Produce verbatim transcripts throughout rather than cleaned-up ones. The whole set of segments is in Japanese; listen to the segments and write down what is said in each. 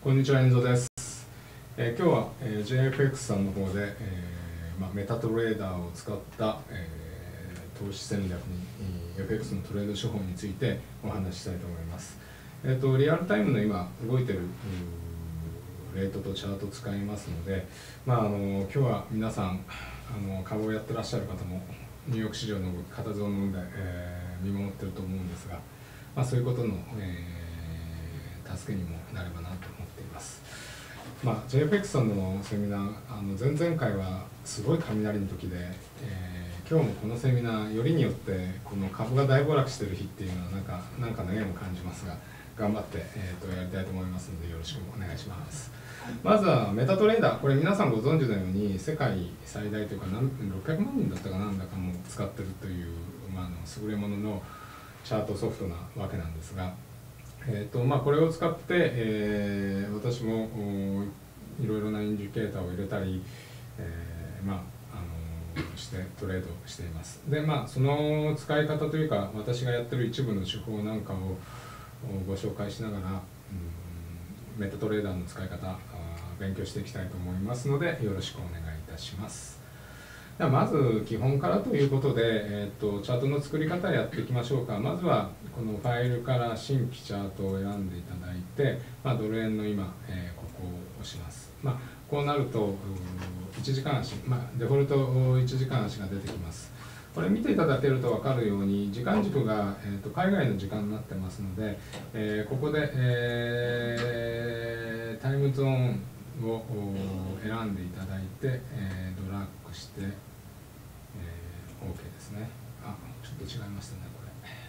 こんにちは、遠藤です。えー、今日は、えー、ジェイエフエックス さんの方で、えーまあ、メタトレーダーを使った、えー、投資戦略に、えー、エフエックス のトレード手法についてお話ししたいと思います。えーと、リアルタイムの今動いてるレートとチャートを使いますので、まあ、あの今日は皆さんあの株をやってらっしゃる方もニューヨーク市場の動き、固唾を飲んで、えー、見守ってると思うんですが、まあ、そういうことの、えー助けにもなればなと思っています。まあ、ジェイエフエックス さんのセミナー、あの前々回はすごい雷の時で、えー、今日もこのセミナーよりによってこの株が大暴落している日っていうのはなんかなんかの縁を感じますが、頑張って、えー、とやりたいと思いますのでよろしくお願いします。まずはメタトレーダー、これ皆さんご存知のように世界最大というかろっぴゃくまんにんだったかなんだかも使ってるという、まあ、あの優れもののチャートソフトなわけなんですが、えーとまあ、これを使って、えー、私もいろいろなインジケーターを入れたり、えーまあ、あのしてトレードしています。で、まあ、その使い方というか私がやってる一部の手法なんかをご紹介しながら、うん、メタトレーダーの使い方勉強していきたいと思いますのでよろしくお願いいたします。ではまず基本からということで、えー、とチャートの作り方をやっていきましょうか。まずはこのファイルから新規チャートを選んでいただいて、まあ、ドル円の今、えー、ここを押します。まあ、こうなるといちじかん足、まあ、デフォルトいちじかん足が出てきます。これ見ていただけると分かるように時間軸が、えー、と海外の時間になってますので、えー、ここで、えー、タイムゾーンを選んでいただいて、えー、ドラッグして、えー、OK ですね。あ、ちょっと違いましたね、これ。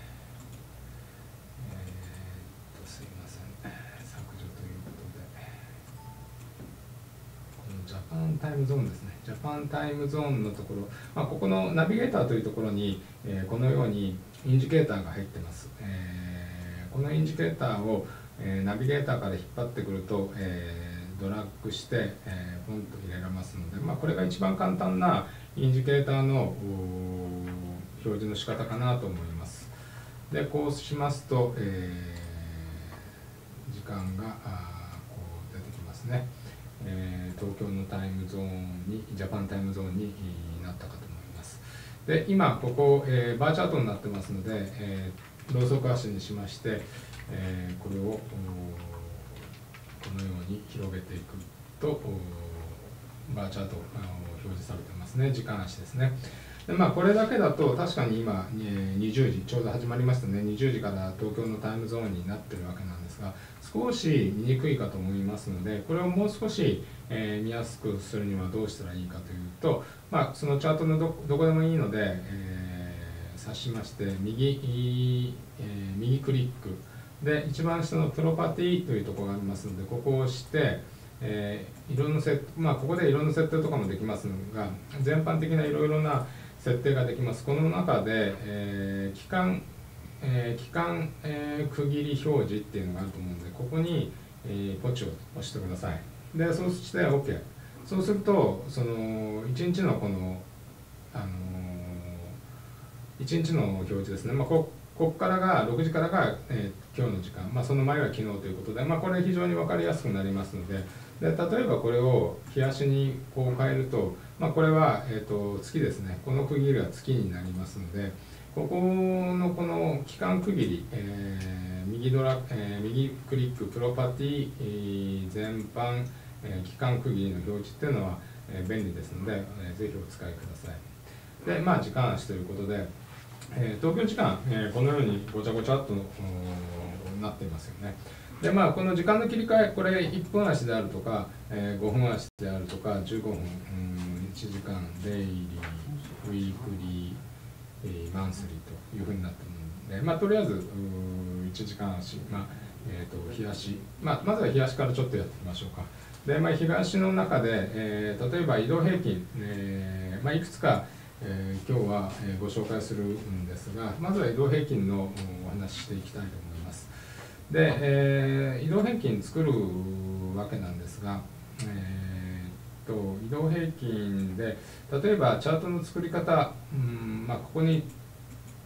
えー、っと、すいません。削除ということで、このジャパンタイムゾーンですね。ジャパンタイムゾーンのところ、まあ、ここのナビゲーターというところに、えー、このようにインジケーターが入ってます。えー、このインジケーターを、えー、ナビゲーターから引っ張ってくると、えードラッグして、えー、ポンと入れられますので、まあ、これが一番簡単なインジケーターの表示の仕方かなと思います。で、こうしますと、えー、時間があこう出てきますね、えー。東京のタイムゾーンに、ジャパンタイムゾーンになったかと思います。で、今ここ、えー、バーチャートになってますので、えー、ローソク足にしまして、えー、これをこのように広げていくとバーチャート表示されてますね。時間足ですね。で、まあ、これだけだと確かに今にじゅうじちょうど始まりましたね。にじゅうじから東京のタイムゾーンになってるわけなんですが、少し見にくいかと思いますので、これをもう少し、えー、見やすくするにはどうしたらいいかというと、まあ、そのチャートの ど, どこでもいいので、えー、指しまして右、えー、右クリックで、一番下のプロパティというところがありますので、ここを押して、えー、色の設まあ、ここで色の設定とかもできますが、全般的ないろいろな設定ができます。この中で、えー、期間、えー、期間、えー、区切り表示っていうのがあると思うので、ここに、えー、ポチを押してください。で、そうして OK。そうすると、そのいちにちのこの、あのー、いちにちの表示ですね。まあ、こここからがろくじからが、えー、今日の時間、まあ、その前は昨日ということで、まあ、これ非常に分かりやすくなりますので、で例えばこれを日足にこう変えると、まあ、これは、えー、と月ですね。この区切りは月になりますので、ここのこの期間区切り、えー、右ドラ、えー、右クリックプロパティ、えー、全般、えー、期間区切りの表示っていうのは、えー、便利ですので、えー、ぜひお使いください。で、まあ、時間足ということで、えー、東京時間、えー、このようにごちゃごちゃっとなっていますよね。で、まあ、この時間の切り替え、これいっぷん足であるとか、えー、ごふん足であるとか、じゅうごふん、うん、いちじかん、デイリー、ウィークリー、えー、マンスリーというふうになっているので、まあ、とりあえずいちじかん足、まあえー、と日足、まあ、まずは日足からちょっとやってみましょうか。で、まあ、日足の中で、えー、例えば移動平均、えーまあ、いくつかえー、今日はご紹介するんですが、まずは移動平均のお話ししていきたいと思います。で、えー、移動平均作るわけなんですが、えー、と移動平均で例えばチャートの作り方、うんまあ、ここに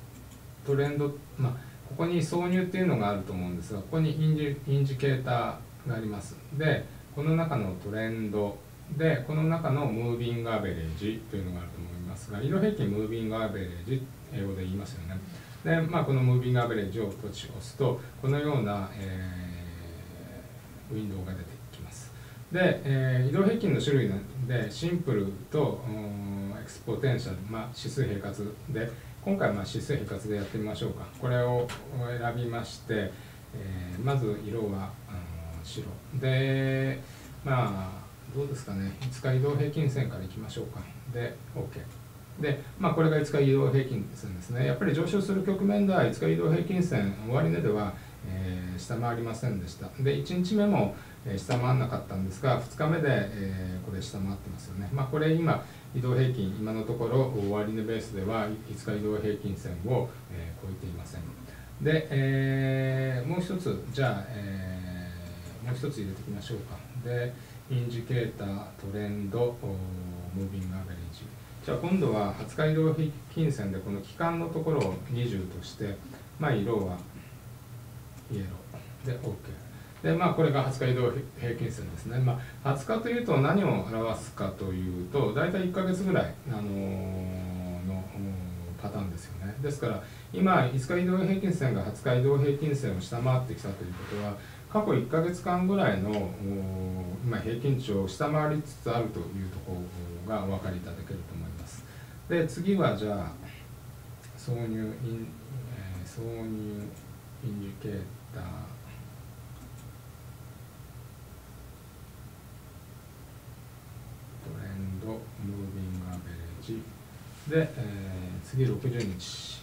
トレンド、まあ、ここに挿入っていうのがあると思うんですが、ここにインジ、インジケーターがあります。でこの中のトレンドでこの中のムービングアベレージというのがあると思いますが、移動平均ムービングアベレージ英語で言いますよね。で、まあ、このムービングアベレージをポチ押すとこのような、えー、ウィンドウが出てきます。で、えー、移動平均の種類なんでシンプルとエクスポテンシャル、まあ、指数平滑で今回はまあ指数平滑でやってみましょうか。これを選びまして、えー、まず色は白で、まあどうですかね、いつか移動平均線からいきましょうか。で OK で、まあ、これがいつか移動平均線ですね。やっぱり上昇する局面ではいつか移動平均線終値では、えー、下回りませんでした。でいちにちめも、えー、下回らなかったんですがふつかめで、えー、これ下回ってますよね。まあ、これ今移動平均今のところ終値ベースではいつか移動平均線を、えー、超えていません。で、えー、もう一つじゃあ、えー、もう一つ入れていきましょうか。でインジケーター、トレンド、ムービングアベレージ。じゃあ今度ははつか移動平均線でこの期間のところをにじゅうとして、まあ、色はイエローで OK。で、まあ、これがはつか移動平均線ですね。まあ、はつかというと何を表すかというと、大体いっかげつぐらい、あのー、のパターンですよね。ですから、今、いつか移動平均線がはつか移動平均線を下回ってきたということは、過去いっかげつかんぐらいの今平均値を下回りつつあるというところがお分かりいただけると思います。で、次はじゃあ、挿入イン、えー、挿入インジケーター、トレンド、ムービングアベレージで、えー、次ろくじゅうにち、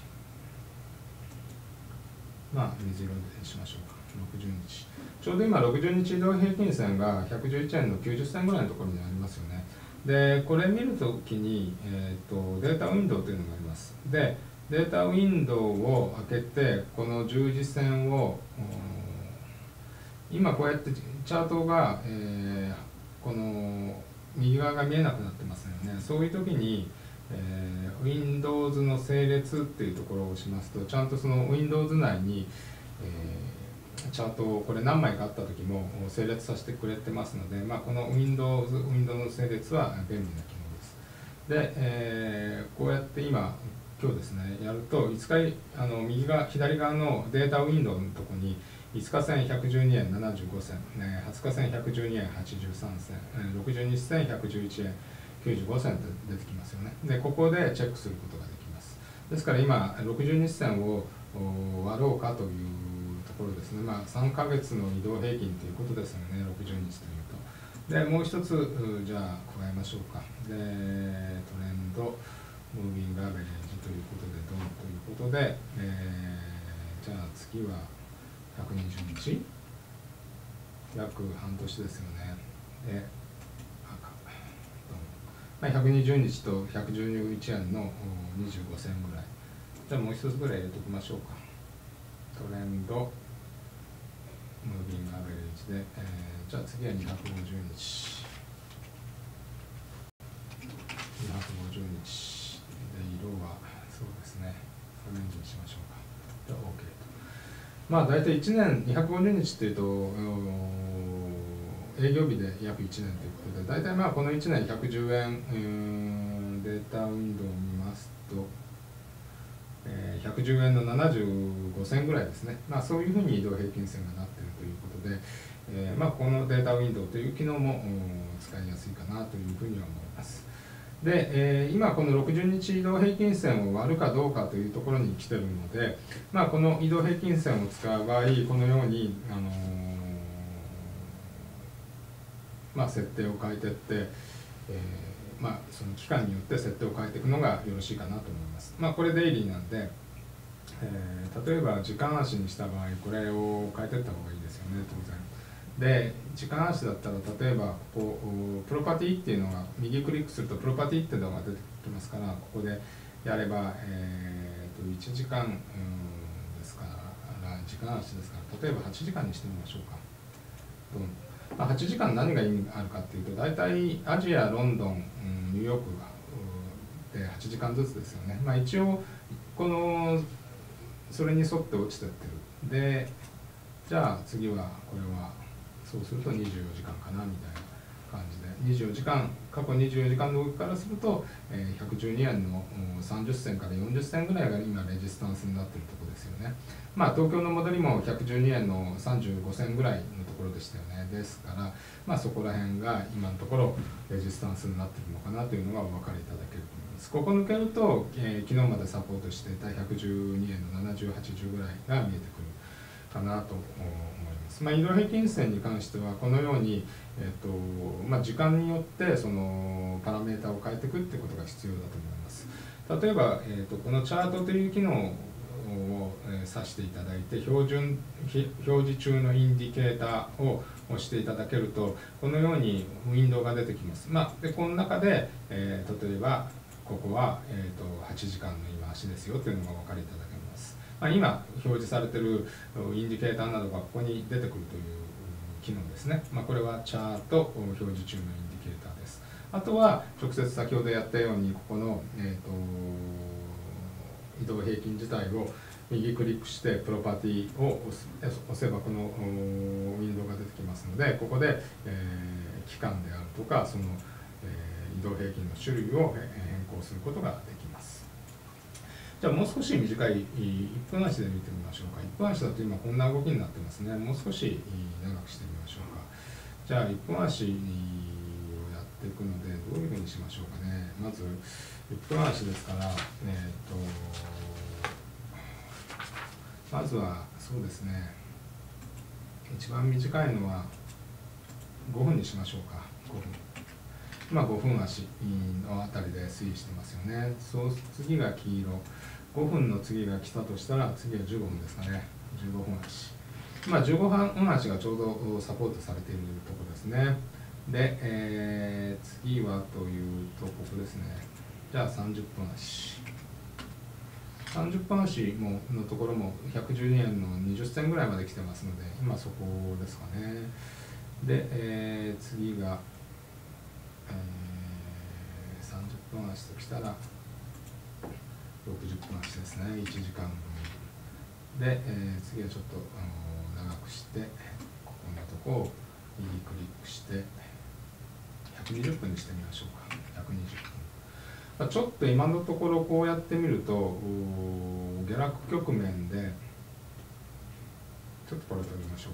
まあ水色にしましょうか。ろくじゅうにち、ちょうど今ろくじゅうにち移動平均線がひゃくじゅういちえんのきゅうじゅっせんぐらいのところにありますよね。でこれ見るときに、えー、とデータウィンドウというのがあります。でデータウィンドウを開けてこの十字線を今こうやってチャートが、えー、この右側が見えなくなってますよね。そういう時に、えー、Windows の整列っていうところを押しますとちゃんとその Windows 内に、えー、チャートをこれ何枚かあった時も整列させてくれてますので、まあ、この Windows、Windows の整列は便利な機能です。で、えー、こうやって今今日ですねやるといつかあの右側左側のデータウィンドウのところにいつか線ひゃくじゅうにえんななじゅうごせん、はつか線ひゃくじゅうにえんはちじゅうさんせん、ろくじゅうにち線ひゃくじゅういちえんきゅうじゅうごせんと出てきますよね。でここでチェックすることができます。ですから今ろくじゅうにち線を割ろうかというところですね。まあさんかげつの移動平均ということですよね、ろくじゅうにちというと。でもう一つじゃあ加えましょうか。でトレンドムービングアベレージということでドンということで、えー、じゃあ次はひゃくにじゅうにち約半年ですよね。で赤ドン、まあ、ひゃくにじゅうにちとひゃくじゅういちえんのにじゅうごせんぐらい。じゃあもう一つぐらい入れておきましょうか。トレンドムービングアベレージで、えー、じゃあ次はにひゃくごじゅうにちにひゃくごじゅうにちで色はそうですねオレンジにしましょうか。で OK と。まあ大体いちねんにひゃくごじゅうにちっていうと営業日で約いちねんということで、大体まあこのいちねんひゃくじゅうえん、うーんデータウィンドウを見ますと、えー、ひゃくじゅうえんのななじゅうごせんぐらいですね。まあそういうふうに移動平均線がなっているということで、えー、まあこのデータウィンドウという機能も使いやすいかなというふうには思います。で、えー、今このろくじゅうにち移動平均線を割るかどうかというところに来てるので、まあ、この移動平均線を使う場合このように、あのーまあ、設定を変えていって、えーまあ、その期間によって設定を変えていくのがよろしいかなと思います。まあ、これデイリーなんで、えー、例えば時間足にした場合これを変えていった方がいいですよね、当然。で時間足だったら例えばここプロパティっていうのが右クリックするとプロパティっていうのが出てきますから、ここでやれば、えー、といちじかんですから時間足ですから例えばはちじかんにしてみましょうか。まあ、はちじかん何が意味があるかっていうと大体アジア、ロンドン、ニューヨークではちじかんずつですよね。まあ、一応このそれに沿って落ちてってる。でじゃあ次はこれはそうそうするとにじゅうよじかんかなみたいな感じで、にじゅうよじかん、過去にじゅうよじかんの動きからすると、えー、ひゃくじゅうにえんのさんじゅっせんからよんじゅっせんぐらいが今レジスタンスになっているところですよね。まあ東京の戻りもひゃくじゅうにえんのさんじゅうごせんぐらいのところでしたよね。ですから、まあ、そこら辺が今のところレジスタンスになっているのかなというのがお分かりいただけると思います。ここ抜けると、えー、昨日までサポートしていたひゃくじゅうにえんのななじゅう、はちじゅうぐらいが見えてくるかなと思います。まあ、移動平均線に関してはこのように、えーとまあ、時間によってそのパラメータを変えていくってことが必要だと思います。例えば、えーとこのチャートという機能を指していただいて、標準表示中のインディケーターを押していただけると、このようにウィンドウが出てきます。まあ、でこの中で、えー、例えばここは、えー、とはちじかんの今足ですよというのがお分かりいただけます。まあ、今表示されているインディケーターなどがここに出てくるという機能ですね。まあ、これはチャート表示中のインディケーターです。あとは直接先ほどやったようにここの、えー、と移動平均自体を右クリックしてプロパティを押す押せばこのウィンドウが出てきますので、ここで、えー、期間であるとかその、えー、移動平均の種類を変更することができます。じゃあもう少し短いいっぷん足で見てみましょうか。いっぷん足だと今こんな動きになってますね。もう少し長くしてみましょうか。じゃあいっぷん足をやっていくのでどういうふうにしましょうかね。まずいっぷん足ですから、えー、とまずはそうですね、一番短いのはごふんにしましょうか。ごふん。今ごふん足のあたりで推移してますよね。そう次が黄色、ごふんの次が来たとしたら次はじゅうごふんですかね。じゅうごふん足。まあじゅうごふん足がちょうどサポートされているところですね。で、えー、次はというとここですね。じゃあさんじゅっぷん足。さんじゅっぷん足ものところもひゃくじゅうにえんのにじゅっせんぐらいまで来てますので、今そこですかね。で、えー、次が、えー、さんじゅっぷん足ときたらろくじゅっぷん足ですね。いちじかんぶんで、えー、次はちょっとあの長くしてここのとこを右クリックしてひゃくにじゅっぷんにしてみましょうか。ひゃくにじゅっぷん。ちょっと今のところこうやってみると下落局面でちょっとこれ取りましょ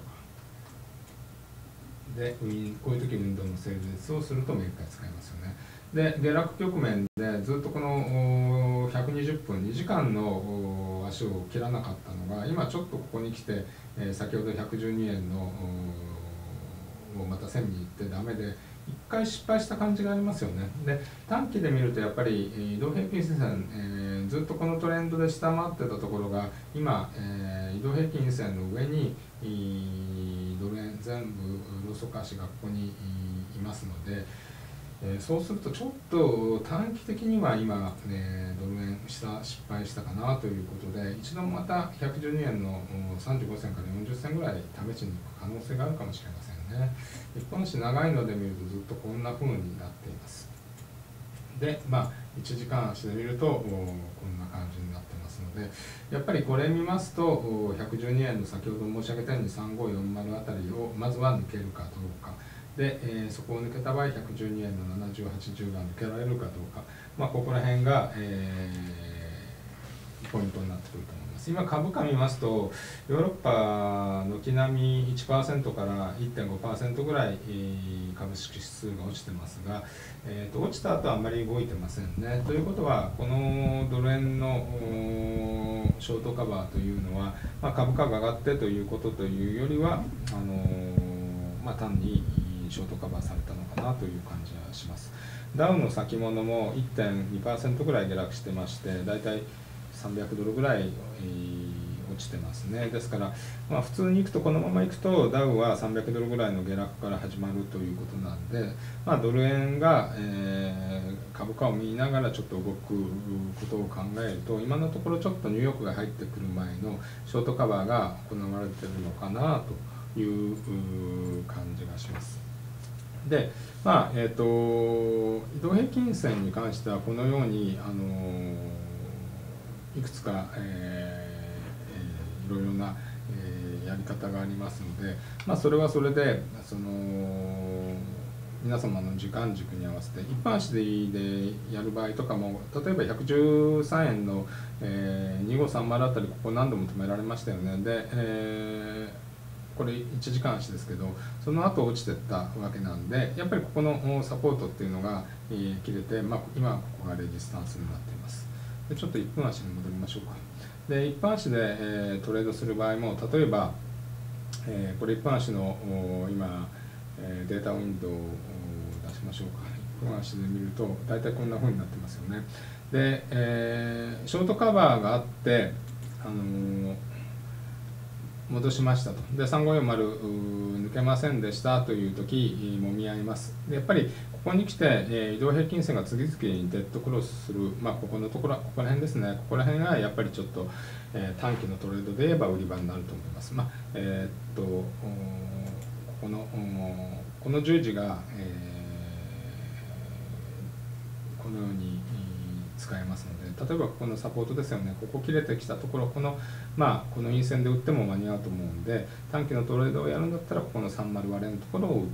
うか。でこういう時ウィンドウの整列をするともう一回使いますよね。で下落局面でずっとこのひゃくにじゅっぷんにじかんの足を切らなかったのが今ちょっとここに来て、えー、先ほどひゃくじゅうにえんのをまた線に行ってダメで一回失敗した感じがありますよね。で短期で見るとやっぱり移動平均線、えー、ずっとこのトレンドで下回ってたところが今、えー、移動平均線の上にドル円全部ロソク足がここにいますので、えー、そうするとちょっと短期的には今、ね、ドル円下失敗したかなということで一度またひゃくじゅうにえんのさんじゅうごせんからよんじゅっせんぐらい試しに行く可能性があるかもしれませんね。一本足長いので見るとずっとこんな風になっています。で、まあいちじかん足で見るとこんな感じになってますので、やっぱりこれ見ますとひゃくじゅうにえんの先ほど申し上げたようにさんごよんまるあたりをまずは抜けるかどうか。で、えー、そこを抜けた場合ひゃくじゅうにえんのななじゅう、はちじゅうが抜けられるかどうか、まあ、ここら辺が、えー、ポイントになってくると思います。今株価見ますとヨーロッパ軒並み いちパーセント から いってんごパーセント ぐらい、えー、株式指数が落ちてますが、えー、と落ちた後はあんまり動いてませんね。ということはこのドル円のショートカバーというのは、まあ、株価が上がってということというよりはあのーまあ、単にショートカバーされたのかなという感じがします。ダウの先物も いってんにパーセント ぐらい下落してまして、だいたいさんびゃくドルぐらい、えー、落ちてますね。ですから、まあ、普通にいくとこのままいくとダウはさんびゃくドルぐらいの下落から始まるということなんで、まあ、ドル円が、えー、株価を見ながらちょっと動くことを考えると今のところちょっとニューヨークが入ってくる前のショートカバーが行われているのかなという感じがします。で、まあえー、と移動平均線に関してはこのように、あのー、いくつか、えーえー、いろいろな、えー、 やり方がありますので、まあ、それはそれでその皆様の時間軸に合わせて一般足でやる場合とかも、例えばひゃくじゅうさんえんの、えー、にごさんまるあたり、ここ何度も止められましたよね。で、えーこれいちじかん足ですけど、その後落ちてったわけなんで、やっぱりここのサポートっていうのが、えー、切れて、まあ、今はここがレジスタンスになっています。でちょっといっぷん足に戻りましょうか。で一般足で、えー、トレードする場合も、例えば、えー、これ一般足の今、えー、データウィンドウを出しましょうか。一般足で見ると大体こんな風になってますよね。で、えー、ショートカバーがあって、あのー戻しましたと。でさんごよんまる抜けませんでしたという時もみ合います。でやっぱりここに来て、えー、移動平均線が次々にデッドクロスする、まあ、ここのところ、ここら辺ですね、ここら辺がやっぱりちょっと、えー、短期のトレードで言えば売り場になると思います。まあえー、っとここのこの十字が、えー、このように使えますので、例えばここのサポートですよね、ここ切れてきたところ、このまあこの陰線で売っても間に合うと思うんで、短期のトレードをやるんだったらここのさんじゅう割れのところを売って、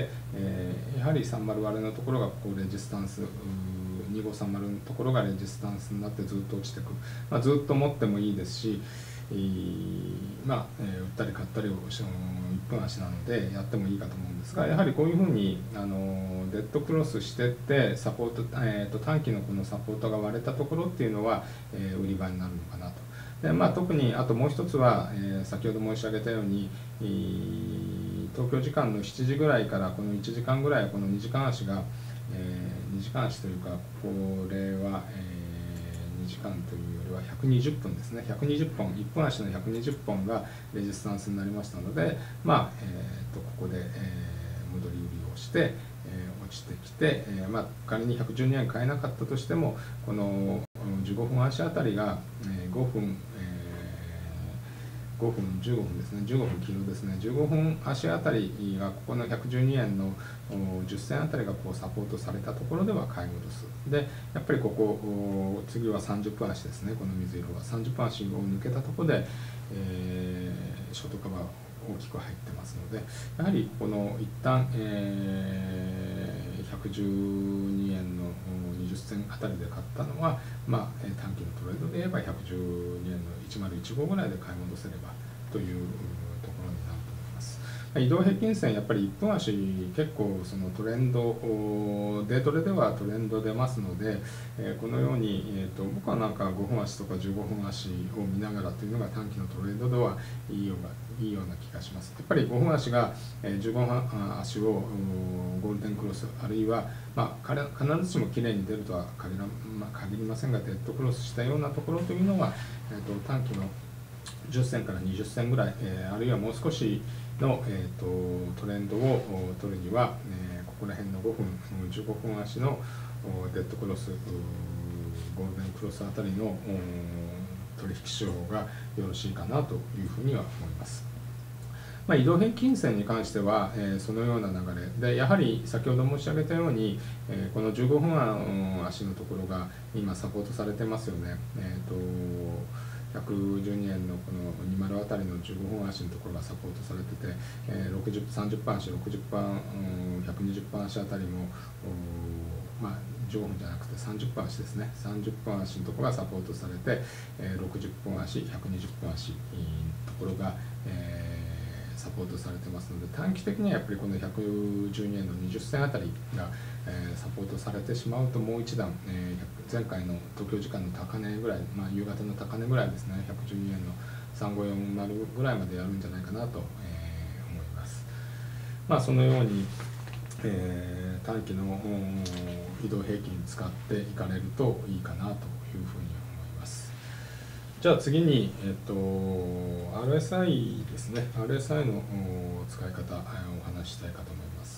えー、やはりさんじゅう割れのところがここレジスタンス、にごさんまるのところがレジスタンスになってずっと落ちていく、まあ、ずっと持ってもいいですし、えー、まあ、えー、売ったり買ったりをしてもいっぷん足なのでやってもいいかと思うんですが、やはりこういうふうにあのデッドクロスしてってサポート、えー、と短期のこのサポートが割れたところっていうのは、えー、売り場になるのかなと。でまあ、特にあともう一つは、えー、先ほど申し上げたように、えー、東京時間のしちじぐらいからこのいちじかんぐらいこのにじかん足が、えー、にじかん足というかこれは、えー、にじかんというよりはひゃくにじゅっぷんですね、ひゃくにじゅっぽん、いっぷん足のひゃくにじゅっぽんがレジスタンスになりましたので、まあえー、とここで、えー、戻り売りをして、えー、落ちてきて、えーまあ、仮にひゃくじゅうにえん買えなかったとしても、このじゅうごふん足あたりが、えー、ごふん、ごふん、じゅうごふんですね、じゅうごふん黄色ですね、じゅうごふん足あたりが、ここのひゃくじゅうにえんのじゅっせんあたりがこうサポートされたところでは買い戻す。で、やっぱりここ、次はさんじゅっぷん足ですね、この水色は。さんじゅっぷん足を抜けたところで、えー、ショートカバー大きく入ってますので、やはりこの一旦、えー、ひゃくじゅうにえんのにじゅっせんあたりで買ったのは、まあ、短期のトレードで言えばひゃくじゅうにえんのいちまるいちごぐらいで買い戻せればというところになると思います。移動平均線、やっぱりいっぷん足、結構そのトレンド、デートレではトレンド出ますので、えー、このように、えーと、僕はなんかごふん足とかじゅうごふん足を見ながらというのが短期のトレードではいいようないいような気がします。やっぱりごふん足がじゅうごふん足をゴールデンクロス、あるいは、まあ、必ずしもきれいに出るとは限ら、まあ、限りませんが、デッドクロスしたようなところというのは、えーと、短期のじゅっせんからにじゅっせんぐらい、えー、あるいはもう少しの、えー、とトレンドを取るには、えー、ここら辺のごふん、じゅうごふん足のデッドクロス、ゴールデンクロスあたりの取引手法がよろしいかなというふうには思います。まあ、移動平均線に関しては、えー、そのような流れで、やはり先ほど申し上げたように、えー、このじゅうごふん足のところが今サポートされてますよね。えーとひゃくじゅうにえんのこのにじゅうあたりのじゅうごふん足のところがサポートされてて、えー、ろくじゅう、さんじゅっぱん足、ろくじゅっぱん、ひゃくにじゅっぱん足あたりも、まあ、じゅうごふんじゃなくてさんじゅっぷん足ですね、さんじゅっぷん足のところがサポートされて、えー、ろくじゅっぷん足、ひゃくにじゅっぷん足のところが、えー、サポートされてますので、短期的にはやっぱりこのひゃくじゅうにえんのにじゅっせんあたりが、えー、サポートされてしまうと、もう一段、えー、前回の東京時間の高値ぐらい、まあ、夕方の高値ぐらいですね、ひゃくじゅうにえんのさんごよんまるぐらいまでやるんじゃないかなと、えー、思います。まあ、そのように、えー、短期の移動平均使っていかれるといいかなというふうに思います。じゃあ次に、えっと、アールエスアイ ですね。アールエスアイ の使い方、お話ししたいかと思います。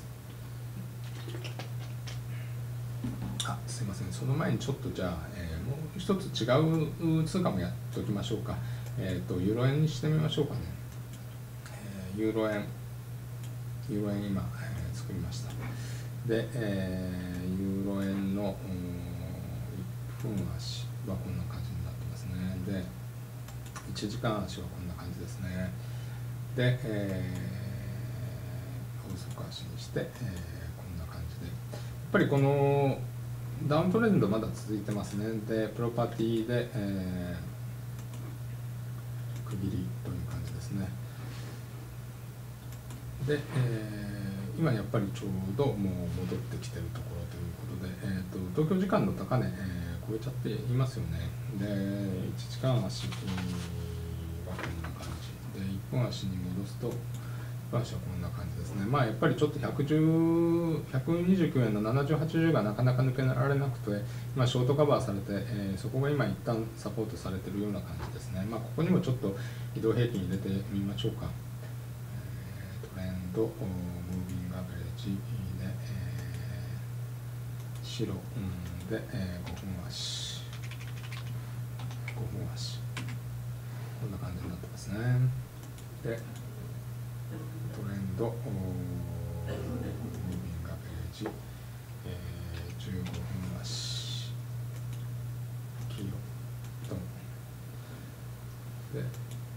あ、すいません。その前にちょっとじゃあ、えー、もう一つ違う通貨もやっておきましょうか。えっと、ユーロ円にしてみましょうかね。えー、ユーロ円、ユーロ円今、えー、作りました。で、えー、ユーロ円のいっぷん足はこんな感じになってますね。で、いちじかん足はこんな感じですね。 で、えー、高速足にして、えー、こんな感じでやっぱりこのダウントレンドまだ続いてますね。でプロパティで、えー、区切りという感じですね。で、えー、今やっぱりちょうどもう戻ってきてるところということで、えー、と東京時間の高値、えー、超えちゃっていますよね。でいちじかん足はこんな感じでいっぷん足に戻すといっぷん足はこんな感じですね。まあやっぱりちょっとひゃくじゅう、ひゃくにじゅうきゅうえんのななじゅう、はちじゅうがなかなか抜けられなくて、まあ、ショートカバーされて、えー、そこが今一旦サポートされているような感じですね。まあ、ここにもちょっと移動平均入れてみましょうか。トレンド、ムービングアベレージで、えー、白、うん、で、えー、ごふん足、ごふん足、こんな感じになってますね。で、トレンド、ムービングアベレージ、えー、じゅうごふん足、黄色、ドン、で、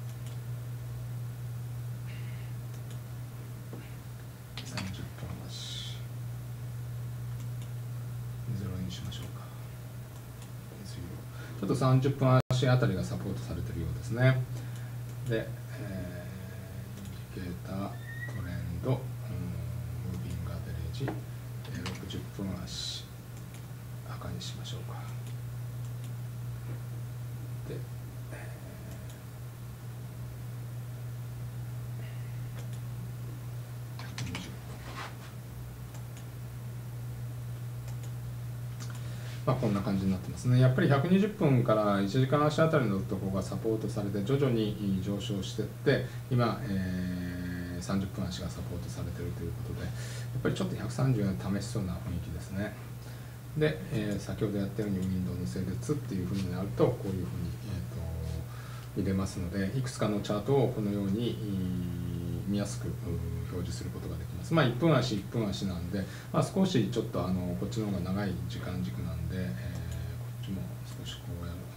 さんじゅっぷん足、ゼロにしましょうか。ちょっとさんじゅっぷん足あたりがサポートされているようですね。で、えー、インジケーター、トレンド、うん、ムービングアベレージ、えー、ろくじゅっぷん足、赤にしましょうか。で、まあ、こんな感じになってますね。やっぱりひゃくにじゅっぷんからいちじかん足あたりのところがサポートされて徐々に上昇していって今、えー、さんじゅっぷん足がサポートされているということでやっぱりちょっとひゃくさんじゅうえん試しそうな雰囲気ですね。で、えー、先ほどやったようにウィンドウの整列っていうふうになるとこういうふうに、えー、と見れますのでいくつかのチャートをこのように見やすく表示することができます。まあ、いっぷん足いっぷん足なんで、まあ、少しちょっとあのこっちの方が長い時間軸なんで、えー、こっちも少しこうやる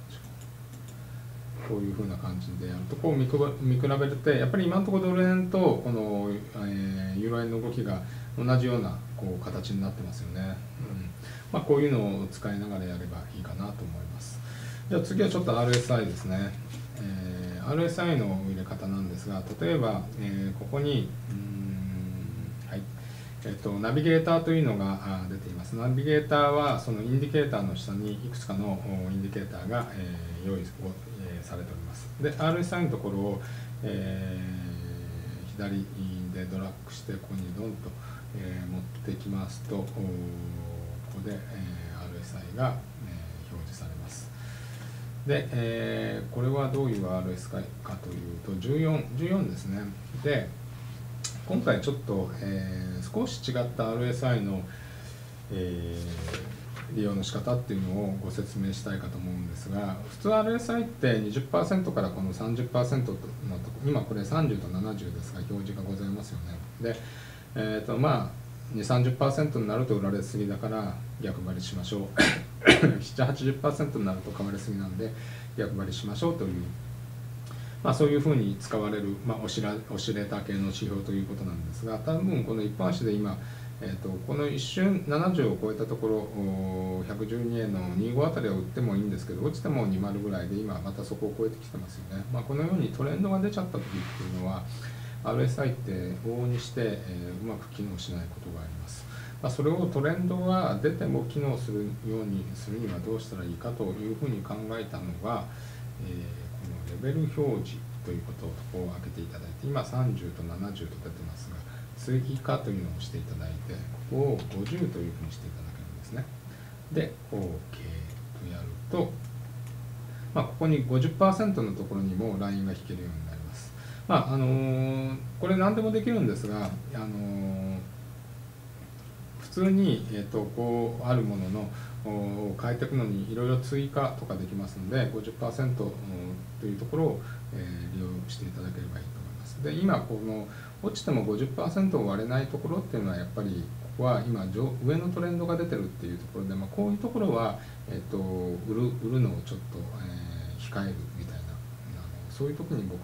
こういうふうな感じでやるとこう見見比べるとやっぱり今のところドル円とこの、えー、ユーロ円の動きが同じようなこう形になってますよね。うんまあ、こういうのを使いながらやればいいかなと思います。じゃあ次はちょっと アールエスアイ ですね。えー、アールエスアイ の入れ方なんですが例えば、えー、ここにうーん、はいえー、とナビゲーターというのが出ています。ナビゲーターはそのインディケーターの下にいくつかのインディケーターが、えー、用意されております。で アールエスアイ のところを、えー、左でドラッグしてここにドンと、えー、持ってきますとここで、えー、アールエスアイ が、えー、表示されます。で、えー、これはどういう アールエスアイ かというとじゅうよん、じゅうよんですね。で今回ちょっと、えー、少し違った アールエスアイ の、えー、利用の仕方っていうのをご説明したいかと思うんですが普通 アールエスアイ って にじゅっパーセント からこの さんじゅっパーセント のとこ今これさんじゅうとななじゅうですが表示がございますよね。で、えーとまあ、にじゅう、さんじゅっパーセント になると売られすぎだから逆張りしましょうななじゅう、はちじゅっパーセント になると買われすぎなんで逆張りしましょうという、まあ、そういうふうに使われる、まあ、オシラオシレーター系の指標ということなんですが多分この一般足で今えー、とこの一瞬ななじゅうを超えたところひゃくじゅうにえんのにじゅうごあたりを売ってもいいんですけど落ちてもにじゅうぐらいで今またそこを超えてきてますよね。まあ、このようにトレンドが出ちゃった時っていうのは アールエスアイ って往々にして、えー、うまく機能しないことがあります。まあ、それをトレンドが出ても機能するようにするにはどうしたらいいかというふうに考えたのが、えー、このレベル表示ということをこう開けていただいて今さんじゅうとななじゅうと出てますが追加というのをしていただいてここをごじゅうというふうにしていただけるんですね。で OK とやると、まあ、ここに ごじゅっパーセント のところにもラインが引けるようになります。まああのー、これ何でもできるんですが、あのー、普通に、えー、とこうあるもののを変えていくのにいろいろ追加とかできますので ごじゅっパーセント というところを、えー、利用していただければいいと思います。で今この落ちても ごじゅっパーセント を割れないところっていうのはやっぱりここは今上上のトレンドが出てるっていうところで、まあ、こういうところは、えー、と売る売るのをちょっと、えー、控えるみたいなあのそういうところに僕は使ってます。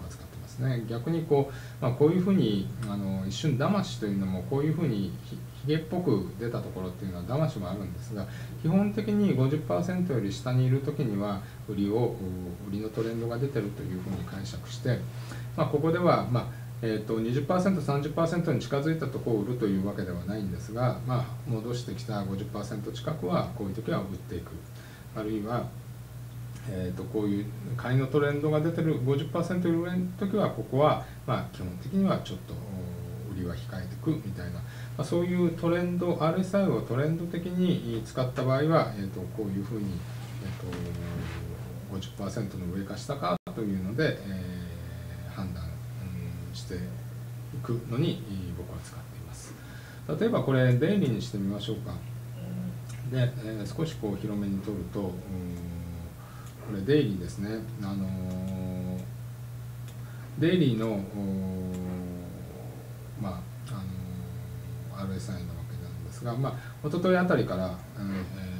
ですね。逆にこう、まあ、こういうふうにあの一瞬騙しというのもこういうふうにひげっぽく出たところっていうのは騙しもあるんですが、基本的に ごじゅっパーセント より下にいる時には売りを売りのトレンドが出てるというふうに解釈して、まあ、ここでは、まあえー、と にじゅっパーセント、さんじゅっパーセント に近づいたところを売るというわけではないんですが、まあ、戻してきた ごじゅっパーセント 近くはこういう時は売っていく、あるいは、えー、とこういう買いのトレンドが出てる ごじゅっパーセント より上の時はここは、まあ、基本的にはちょっと売りは控えていくみたいな、まあ、そういうトレンド アールエスアイ をトレンド的に使った場合は、えー、とこういうふうに、えー、と ごじゅっパーセント の上か下かというので、えー、判断していくのに僕は使っています。例えばこれデイリーにしてみましょうか。で、えー、少しこう広めに取ると、これデイリーですね。あのー、デイリーのまああのー、アールエスアイ なわけなんですが、まあ一昨日あたりから、えー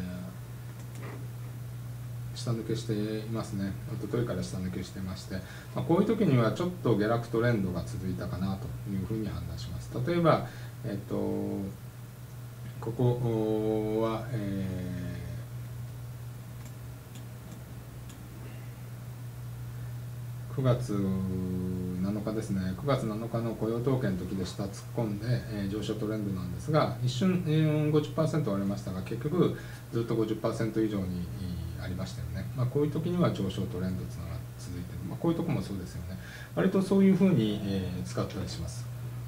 下抜けしていますね。一昨日から下抜けしてまして、まあ、こういう時にはちょっと下落トレンドが続いたかなというふうに判断します。例えば、えっと、ここは、えー、くがつなのかですね、くがつなのかの雇用統計の時で下突っ込んで、えー、上昇トレンドなんですが、一瞬、えー、ごじゅっパーセント 割れましたが、結局ずっと ごじゅっパーセント 以上にありましたよね。まあ、こういう時には上昇トレンドつなが続いている、まあ、こういうところもそうですよね。割とそういうふうに、えー、使ったりします。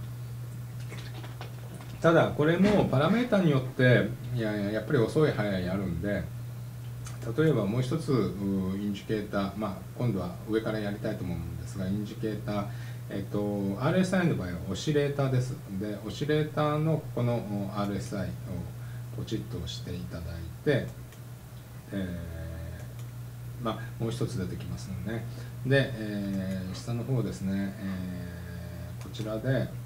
ただこれもパラメータによっていややっぱり遅い早いあるんで、例えばもう一つインジケーター、まあ、今度は上からやりたいと思うんですが、インジケーター、えっと、アールエスアイ の場合はオシレーターです。でオシレーターのこの アールエスアイ をポチッと押していただいて、えーまあ、もう一つ出てきますので、ね、で、えー、下の方ですね、えー、こちらで、えー、っ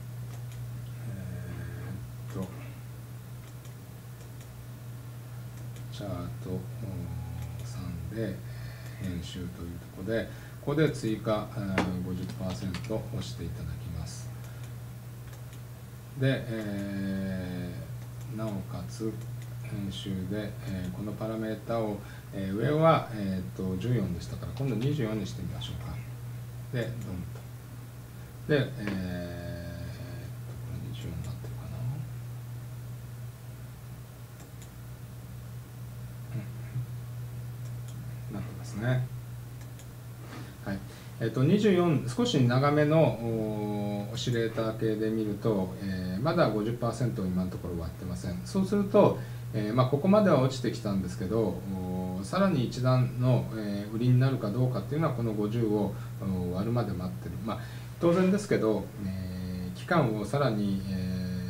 とチャートさんで編集というところで、ここで追加 ごじゅっパーセント 押していただきます。で、えー、なおかつ編集で、えー、このパラメータを、えー、上は、えー、とじゅうよんでしたから今度にじゅうよんにしてみましょうか。でドンとで、えー、とこれにじゅうよんになってるかな、うん、なってますね。はい、えー、とにじゅうよん、少し長めのオシレーター系で見ると、えー、まだ ごじゅっパーセント を今のところ割ってません。そうすると、えーまあ、ここまでは落ちてきたんですけど、さらに一段の、えー、売りになるかどうかっていうのはこのごじゅうを割るまで待ってる、まあ、当然ですけど、えー、期間をさらに、え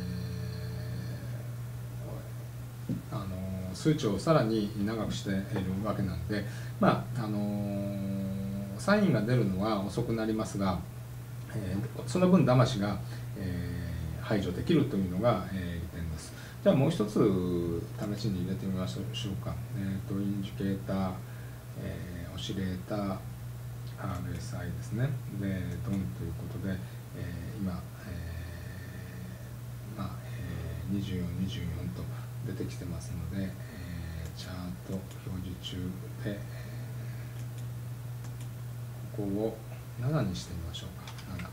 ー、あの数値をさらに長くしているわけなんで、まああのサインが出るのは遅くなりますが、えー、その分騙しが、えー、排除できるというのが、えー、利点です。じゃあもう一つ試しに入れてみましょうか。えー、とインジケーター、えー、オシレーター アールエスアイ ですね。でドンということで、えー、今、えーまあえー、にじゅうよん、にじゅうよんと出てきてますので、えー、チャート表示中で、えー、ここをななにしてみましょうか。なな。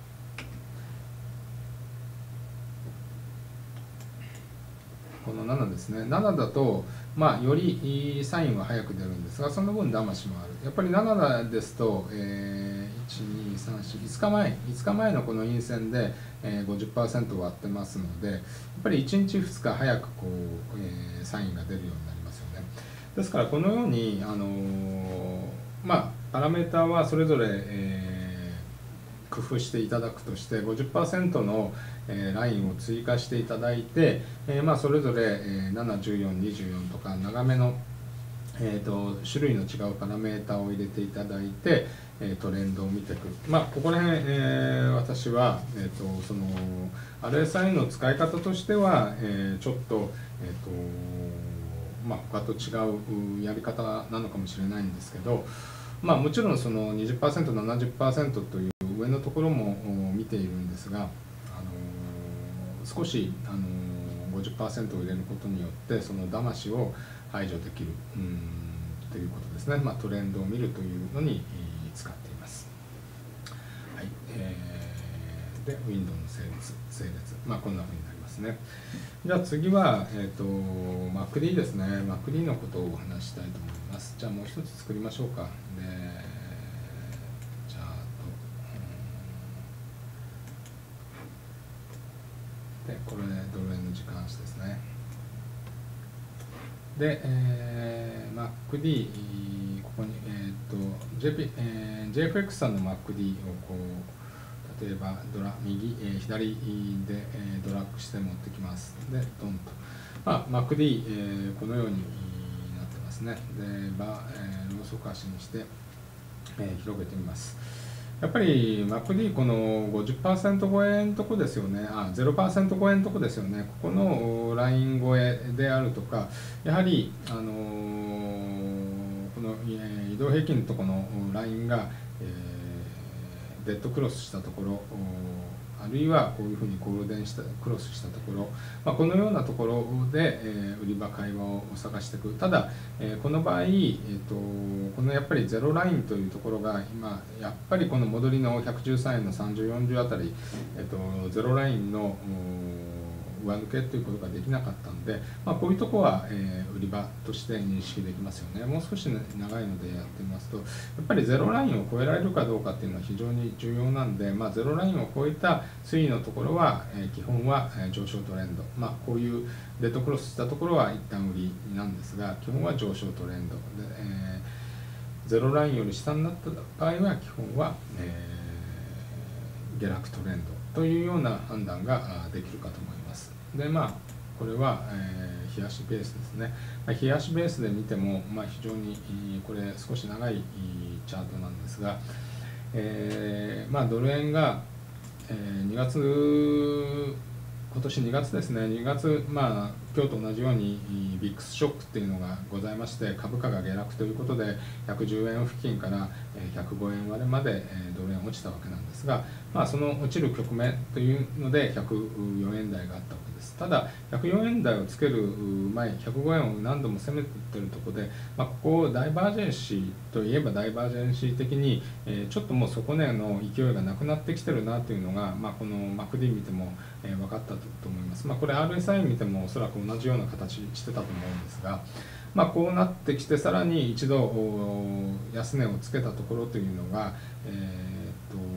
このななですね。ななだと、まあ、よりサインは早く出るんですが、その分騙しもある。やっぱりななですと、えー、いち、に、さん、よん、いつかまえ、いつかまえのこの陰線で、えー、ごじゅっパーセント 割ってますので、やっぱりいちにちふつか早くこう、えー、サインが出るようになりますよね。ですから、このように、あのー、まあ、パラメータはそれぞれ、えー工夫していただくとして ごじゅっパーセント の、えー、ラインを追加していただいて、えーまあ、それぞれ、えー、なな、じゅうよん、にじゅうよんとか長めの、えー、と種類の違うパラメータを入れていただいて、えー、トレンドを見ていく、まあ、ここら辺、えー、私は、えー、とその アールエスアイ の使い方としては、えー、ちょっと、えーとまあ、他と違うやり方なのかもしれないんですけど、まあ、もちろんその にじゅっパーセント、ななじゅっパーセント という上ののところも見ているんですが、あの少し、あの ごじゅっパーセント を入れることによってその騙しを排除できるうんということですね。まあ、トレンドを見るというのに使っています。はい、えー、で ウィンドウの整列、整列、まあ、こんな風になりますね。じゃあ次は、えーと、マックディー ですね。マックディー のことをお話したいと思います。じゃあもう一つ作りましょうか。でチャート、でこれドル円の時間足ですね。で、えー、マックディー、ここに、えーと ジェーピーえー、ジェイエフエックス さんの マックディー をこう例えばドラ右、えー、左で、えー、ドラッグして持ってきます。でドンと、まあ、マックディー、えー、このようになってますね。でバ、えー、ローソク足にして、えー、広げてみます。やっぱり マックディー この ごじゅっパーセント 超えのとこですよね。あ、ゼロパーセント 超えのとこですよね。ここのライン超えであるとか、やはりあのー、この移動平均のところのラインが、えー、デッドクロスしたところ、あるいはこういうふうにゴールデンしたクロスしたところ、まあ、このようなところで、えー、売り場買い場を探していく。ただ、えー、この場合、えーと、このやっぱりゼロラインというところが今やっぱりこの戻りのひゃくじゅうさんえんのさんじゅう、よんじゅうあたり、えーと、ゼロラインの上抜けということができなかったので、まあ、こういうところは、えー、売り場として認識できますよね。もう少し、ね、長いのでやってみますと、やっぱりゼロラインを超えられるかどうかっていうのは非常に重要なんで、まあ、ゼロラインを超えた推移のところは、えー、基本は、えー、上昇トレンド、まあ、こういうデッドクロスしたところは一旦売りなんですが、基本は上昇トレンドで、えー、ゼロラインより下になった場合は基本は、えー、下落トレンドというような判断ができるかと思います。でまあこれは、えー、日足ベースですね。まあ、日足ベースで見ても、まあ、非常にこれ少し長いチャートなんですが、えーまあ、ドル円が、えー、にがつ、今年にがつですね、にがつ、まあ、今日と同じようにビックスショックっていうのがございまして、株価が下落ということでひゃくじゅうえん付近からひゃくごえん割れまでドル円落ちたわけなんですが、まあ、その落ちる局面というのでひゃくよえん台があったわけです。ただひゃくよえん台をつける前、ひゃくごえんを何度も攻めているところで、まあ、ここをダイバージェンシーといえばダイバージェンシー的に、えー、ちょっともう底値の勢いがなくなってきてるなというのが、まあ、この マックディー 見ても、えー、分かったと思います。まあ、これ アールエスアイ 見てもおそらく同じような形してたと思うんですが、まあ、こうなってきてさらに一度安値をつけたところというのが、えー、と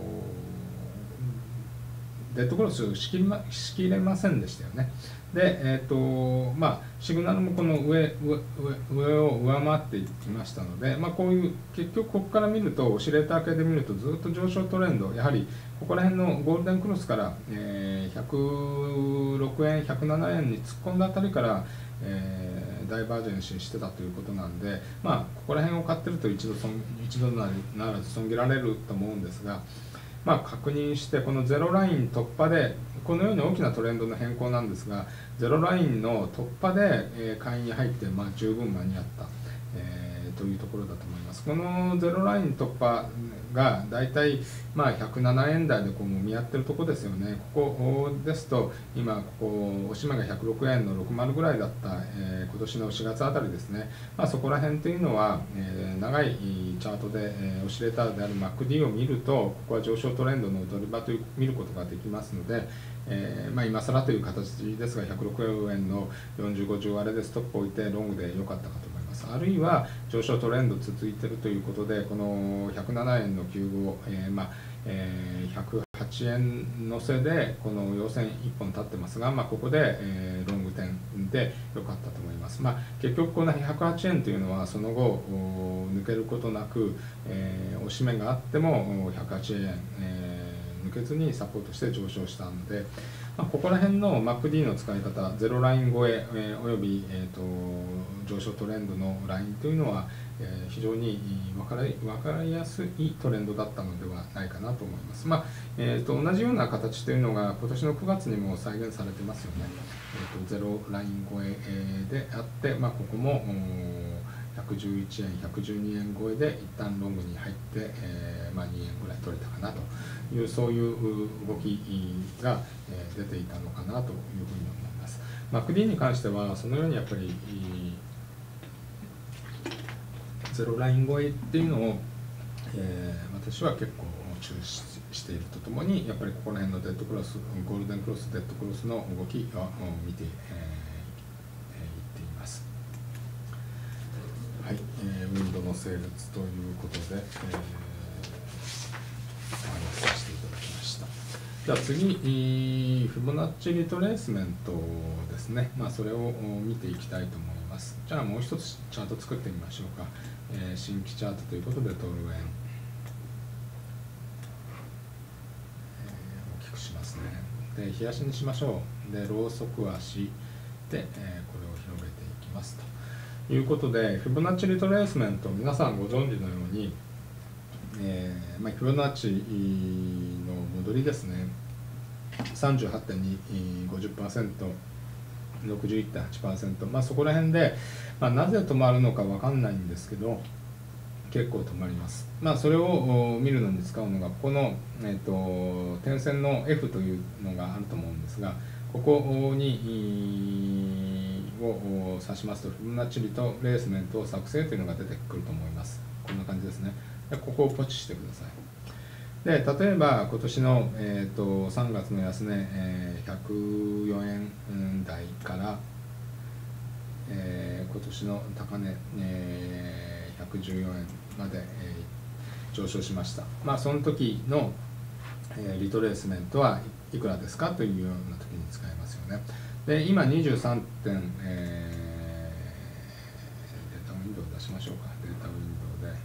デッドクロスをしきりま、しきれませんでしたよね。で、えーとまあ、シグナルもこの上、上、上を上回っていきましたので、まあ、こういう結局ここから見るとオシレーター系で見るとずっと上昇トレンド、やはりここら辺のゴールデンクロスから、えー、ひゃくろくえんひゃくななえんに突っ込んだあたりから、えー、ダイバージェンシーしてたということなんで、まあ、ここら辺を買ってると一度損一度ならず損切られると思うんですが、まあ、確認してこのゼロライン突破でこのように大きなトレンドの変更なんですが、ゼロラインの突破で、えー、買いに入って、まあ、十分間に合った、えー、というところだと思います。このゼロライン突破がだいたい、まあ、ひゃくななえん台でこう見合ってるところですよね。ここですと今ここおしめがひゃくろくえんのろくじゅうぐらいだった、えー、今年のしがつあたりですね。まあ、そこら辺というのは、えー、長いチャートで、えー、オシレーターである マックディー を見るとここは上昇トレンドのドル場という見ることができますので、えーまあ、今更という形ですがひゃくろくえんのよんじゅう、ごじゅう割れでストップを置いてロングで良かったかと思います。あるいは上昇トレンド続いているということでこのひゃくななえんのきゅうご、えーまあえー、ひゃくはちえん乗せでこの陽線いっぽん立ってますが、まあ、ここで、えー、ロング点で良かったと思います。まあ、結局このひゃくはちえんというのはその後抜けることなく、えー、押し目があってもひゃくはちえん、えー抜けずにサポートして上昇したので、まあ、ここら辺の マックディー の使い方、ゼロライン超ええー、および、えー、と上昇トレンドのラインというのは、えー、非常に分かり、分かりやすいトレンドだったのではないかなと思います。まあえー、と同じような形というのが今年のくがつにも再現されてますよね。えー、とゼロライン超えであって、まあ、ここもひひゃくじゅういちえんひゃくじゅうにえん超えで一旦ロングに入って、えーまあ、にえんぐらい取れたかなという、そういう動きが出ていたのかなというふうに思います。マックディー に関してはそのようにやっぱりゼロライン超えっていうのを、えー、私は結構注視しているとともに、やっぱりここら辺のデッドクロス、ゴールデンクロス、デッドクロスの動きを見てい、えー、っています。はい、えー、ウィンドの整列ということで、えー、お話しさせていただきました。じゃあ次、フィボナッチリトレースメントですね、まあ、それを見ていきたいと思います。じゃあもう一つチャート作ってみましょうか。えー、新規チャートということで、ドル円、えー、大きくしますね。で、日足にしましょう。で、ローソク足で、えー、これを広げていきますということで、フィボナッチリトレースメント、皆さんご存知のように、えーまあ、フィボナッチの戻りですね、さんじゅうはちてんに、ごじゅっパーセント、ろくじゅういってんはちパーセント、まあ、そこら辺で、まあ、なぜ止まるのか分かんないんですけど、結構止まります。まあ、それを見るのに使うのが、ここの、えー、と点線の エフ というのがあると思うんですが、ここにを指しますと、フィボナッチリトレースメント作成というのが出てくると思います。こんな感じですね。でここをポチしてください。で例えば今年の、えー、とさんがつの安値、えー、ひゃくよえん台から、えー、今年の高値、えー、ひゃくじゅうよえんまで、えー、上昇しました。まあその時の、えー、リトレースメントはいくらですかというような時に使えますよね。で今にじゅうさんてん、えー、データウィンドウを出しましょうか。データウィンドウで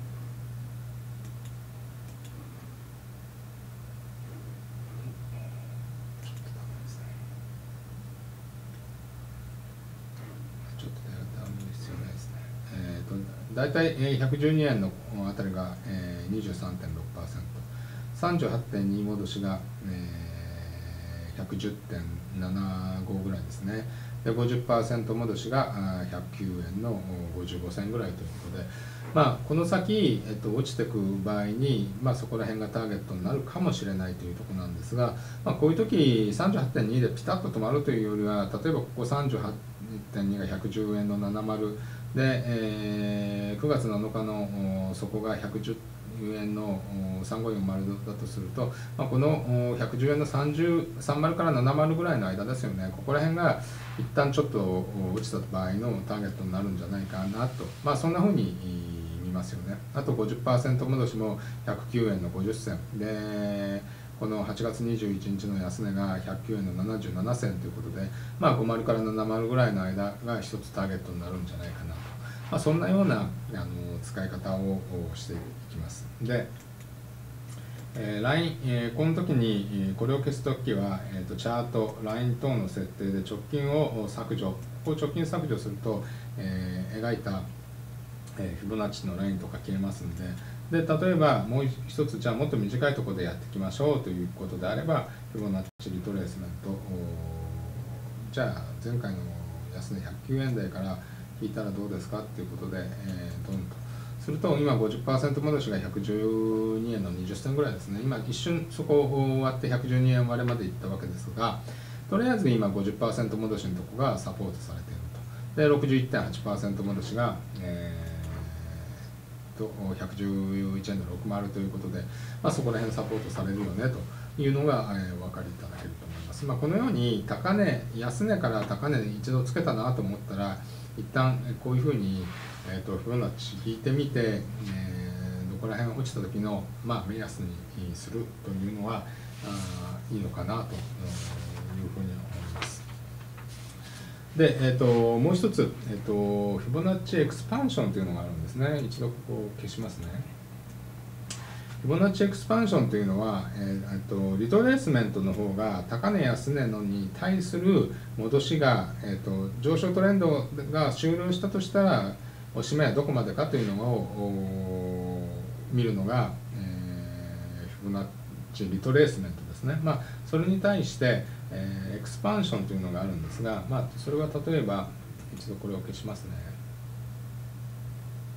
だいたいひゃくじゅうにえんのあたりが にじゅうさんてんろくパーセント、さんじゅうはちてんに 戻しが ひゃくじゅってんななご ぐらいですね。で ごじゅっパーセント 戻しがひゃくきゅうえんのごじゅうごせんぐらいということで、まあ、この先、えっと、落ちていく場合に、まあ、そこら辺がターゲットになるかもしれないというところなんですが、まあ、こういう時 さんじゅうはちてんに でピタッと止まるというよりは、例えばここ さんじゅうはちてんに がひゃくじゅうえんのななじゅうで、えー、くがつなのかの底がひゃくじゅうえんのさんごーよんまるだとすると、まあ、このひゃくじゅうえんのさんじゅう、さんじゅうからななじゅうぐらいの間ですよね。ここら辺が一旦ちょっと落ちた場合のターゲットになるんじゃないかなと、まあそんな風に見ますよね。あと ごじゅっパーセント 戻しもひゃくきゅうえんのごじゅっせんで、このはちがつにじゅういちにちの安値がひゃくきゅうえんのななじゅうななせんということで、まあ、ごじゅうからななじゅうぐらいの間が一つターゲットになるんじゃないかなと、まあ、そんなようなあの使い方をしていきます。で、えー、ライン、えー、この時にこれを消すときは、えー、とチャート、ライン等の設定で直近を削除、ここを直近削除すると、えー、描いたえー、フィボナッチのラインとか消えますんで、で例えばもう一つ、じゃあもっと短いところでやっていきましょうということであれば、フィボナッチリトレースメント、じゃあ前回の安値ひゃくきゅうえん台から引いたらどうですかっていうことで、えー、ドンとすると、今 ごじゅっパーセント 戻しがひゃくじゅうにえんのにじゅっ銭ぐらいですね。今一瞬そこを割ってひゃくじゅうにえん割れまでいったわけですが、とりあえず今 ごじゅっパーセント 戻しのところがサポートされていると。で ろくじゅういってんはちパーセント 戻しが、えーとひゃくじゅういちえんのろくじゅうということで、まあ、そこら辺サポートされるよねというのが、えー、お分かりいただけると思います。まあ、このように高値、安値から高値一度つけたなと思ったら、一旦こういうふうに、えー、とフィボナッチ引いてみて、えー、どこら辺落ちた時の、まあ、目安にするというのはあいいのかなというふうに思います。で、えー、ともう一つ、えー、とフィボナッチエクスパンションというのがあるんですね。一度ここを消しますね。フィボナッチエクスパンションというのは、えー、とリトレースメントの方が高値安値のに対する戻しが、えー、と上昇トレンドが終了したとしたら、おしまいはどこまでかというのを見るのが、えー、フィボナッチリトレースメントですね。まあ、それに対してえー、エクスパンションというのがあるんですが、まあ、それは例えば一度これを消しますね。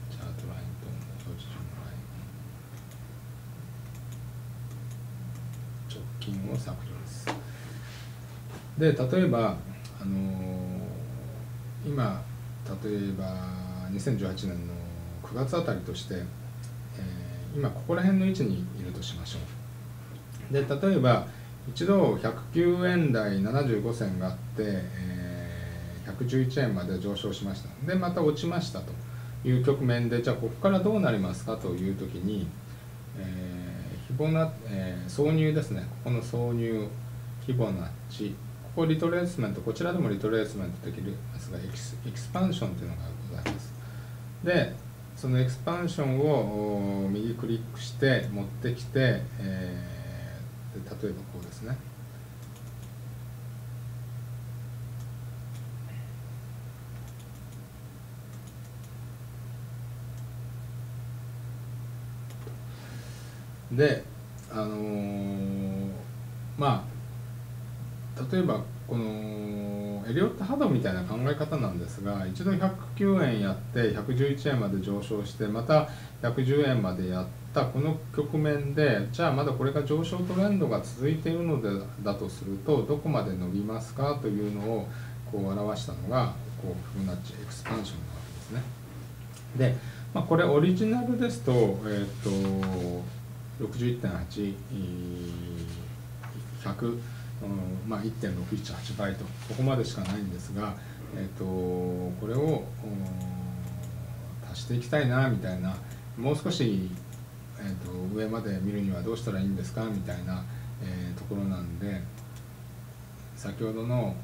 金を削除です。で例えば、あのー、今例えばにせんじゅうはちねんのくがつあたりとして、えー、今ここら辺の位置にいるとしましょう。で例えば一度ひゃくきゅうえん台ななじゅうごせんがあって、えー、ひゃくじゅういちえんまで上昇しました。でまた落ちましたという局面で、じゃあここからどうなりますかという時に、えー、フィボナえー、挿入ですね。ここの挿入フィボナッチ、ここリトレースメント、こちらでもリトレースメントできるんですが、エキス、エキスパンションというのがございます。でそのエクスパンションを右クリックして持ってきて、えー、で例えばこうですね。であのー、まあ例えばこのエリオット波動みたいな考え方なんですが、一度ひゃくきゅうえんやってひゃくじゅういちえんまで上昇してまたひゃくじゅうえんまでやったこの局面で、じゃあまだこれが上昇トレンドが続いているのでだとするとどこまで伸びますかというのをこう表したのがこうフィボナッチエクスパンションなわけですね。で、まあ、これオリジナルですと、えっと ろくじゅういってんはち、ひゃく、うんまあ、いってんろくいちはち 倍とここまでしかないんですが、えっとこれを足していきたいなみたいな、もう少し、えっと上まで見るにはどうしたらいいんですかみたいな、えー、ところなんで、先ほどの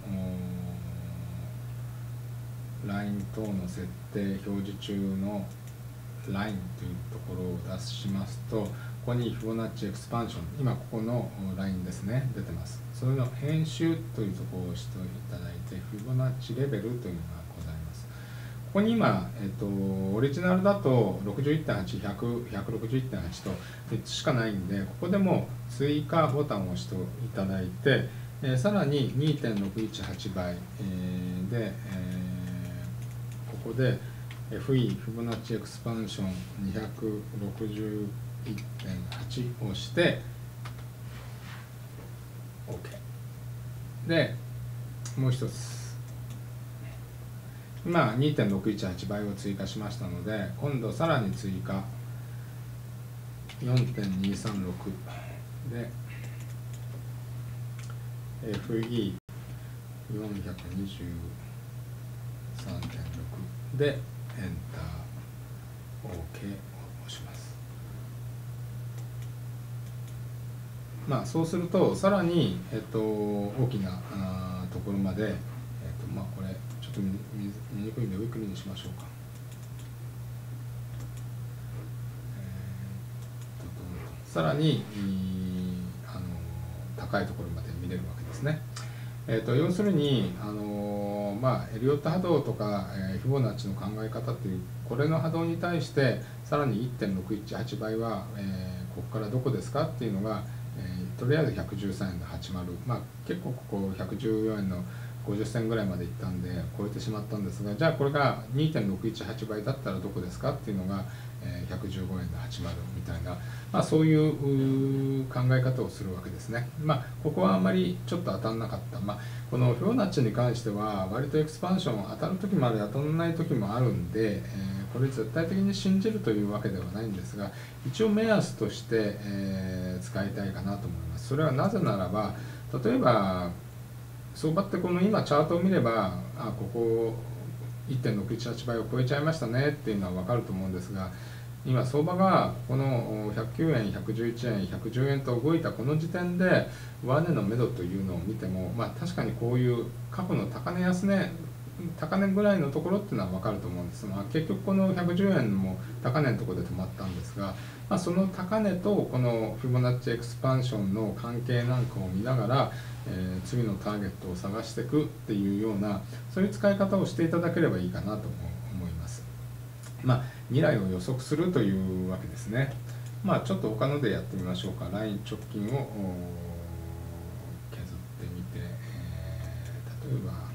ライン等の設定表示中のラインというところを出しますと、ここにフィボナッチエクスパンション、今ここのラインですね、出てます。それの編集というところを押していただいて、フィボナッチレベルというのがございます。ここに今、えっと、オリジナルだと ろくじゅういってんはち、ひゃく、ひゃくろくじゅういってんはちとみっつしかないんで、ここでも追加ボタンを押していただいて、えー、さらに にてんろくいちはち 倍、えー、で、えー、ここで エフイー フィボナッチエクスパンションにひゃくろくじゅういってんはちを押して OK で、もう一つ今 にてんろくいちはち 倍を追加しましたので、今度さらに追加 よんてんにさんろく で エフイーよんひゃくにじゅうさんてんろく でエンター OK を押します。まあそうするとさらに、えっと、大きなあところまで、えっとまあ、これちょっと 見, 見にくいんでウィークリーにしましょうか。えー、とさらにあの高いところまで見れるわけですね。えー、と要するに、あのーまあ、エリオット波動とか、えー、フィボナッチの考え方というこれの波動に対してさらに いってんろくいちはち 倍は、えー、ここからどこですかっていうのが、えー、とりあえずひゃくじゅうさんえんのはちじゅう、まあ、結構ここひゃくじゅうよえんのごじゅっせんぐらいまでいったんで超えてしまったんですが、じゃあこれが にてんろくいちはち 倍だったらどこですかっていうのが、えー、ひゃくじゅうごえんのはちじゅうみたいな、まあ、そういう考え方をするわけですね。まあここはあまりちょっと当たんなかった、まあ、このフィボナッチに関しては割とエクスパンション当たる時もある当たらない時もあるんで、えー、これ絶対的に信じるというわけではないんですが、一応目安として、えー、使いたいかなと思います。それはなぜならば、例えば相場ってこの今チャートを見れば、あここ いってんろくいちはち 倍を超えちゃいましたねっていうのは分かると思うんですが、今相場がこのひゃくきゅうえん、ひゃくじゅういちえん、ひゃくじゅうえんと動いたこの時点で上値の目処というのを見ても、まあ、確かにこういう過去の高値安値高値ぐらいのところっていうのは分かると思うんですが、まあ、結局このひゃくじゅうえんも高値のところで止まったんですが、まあ、その高値とこのフィボナッチエクスパンションの関係なんかを見ながら、えー、次のターゲットを探していくっていうようなそういう使い方をしていただければいいかなと思います。まあ、未来を予測するというわけですね。まあ、ちょっと他のでやってみましょうか。ライン直近を削ってみて、えー、例えば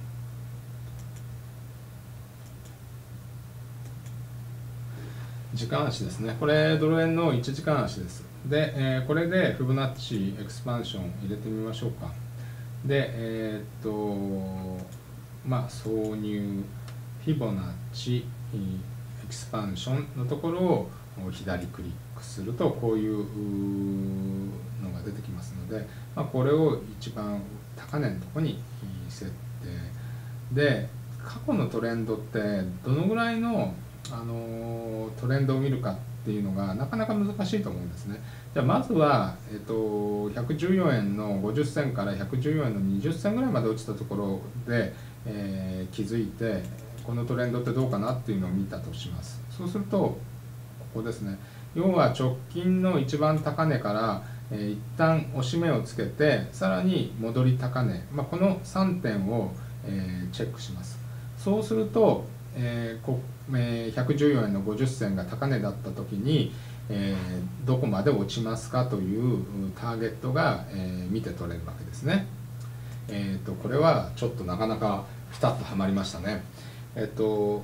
時間足ですね。これドル円のいちじかん足です。 で、えー、これでフィボナッチエクスパンション入れてみましょうか。で、えー、っとまあ挿入フィボナッチエクスパンションのところを左クリックするとこういうのが出てきますので、まあ、これを一番高値のところに設定で、過去のトレンドってどのぐらいの、あのトレンドを見るかっていうのがなかなか難しいと思うんですね。じゃあまずは、えっと、ひゃくじゅうよえんのごじゅっせんからひゃくじゅうよえんのにじゅっせんぐらいまで落ちたところで、えー、気づいてこのトレンドってどうかなっていうのを見たとします。そうするとここですね、要は直近の一番高値から、えー、一旦押し目をつけてさらに戻り高値、まあ、このさんてんを、えー、チェックします。そうすると、えーこえー、ひゃくじゅうよえんのごじゅっせんが高値だった時に、えー、どこまで落ちますかというターゲットが、えー、見て取れるわけですね。えー、とこれはちょっとなかなかピタッとはまりましたね。えっ、ー、とよ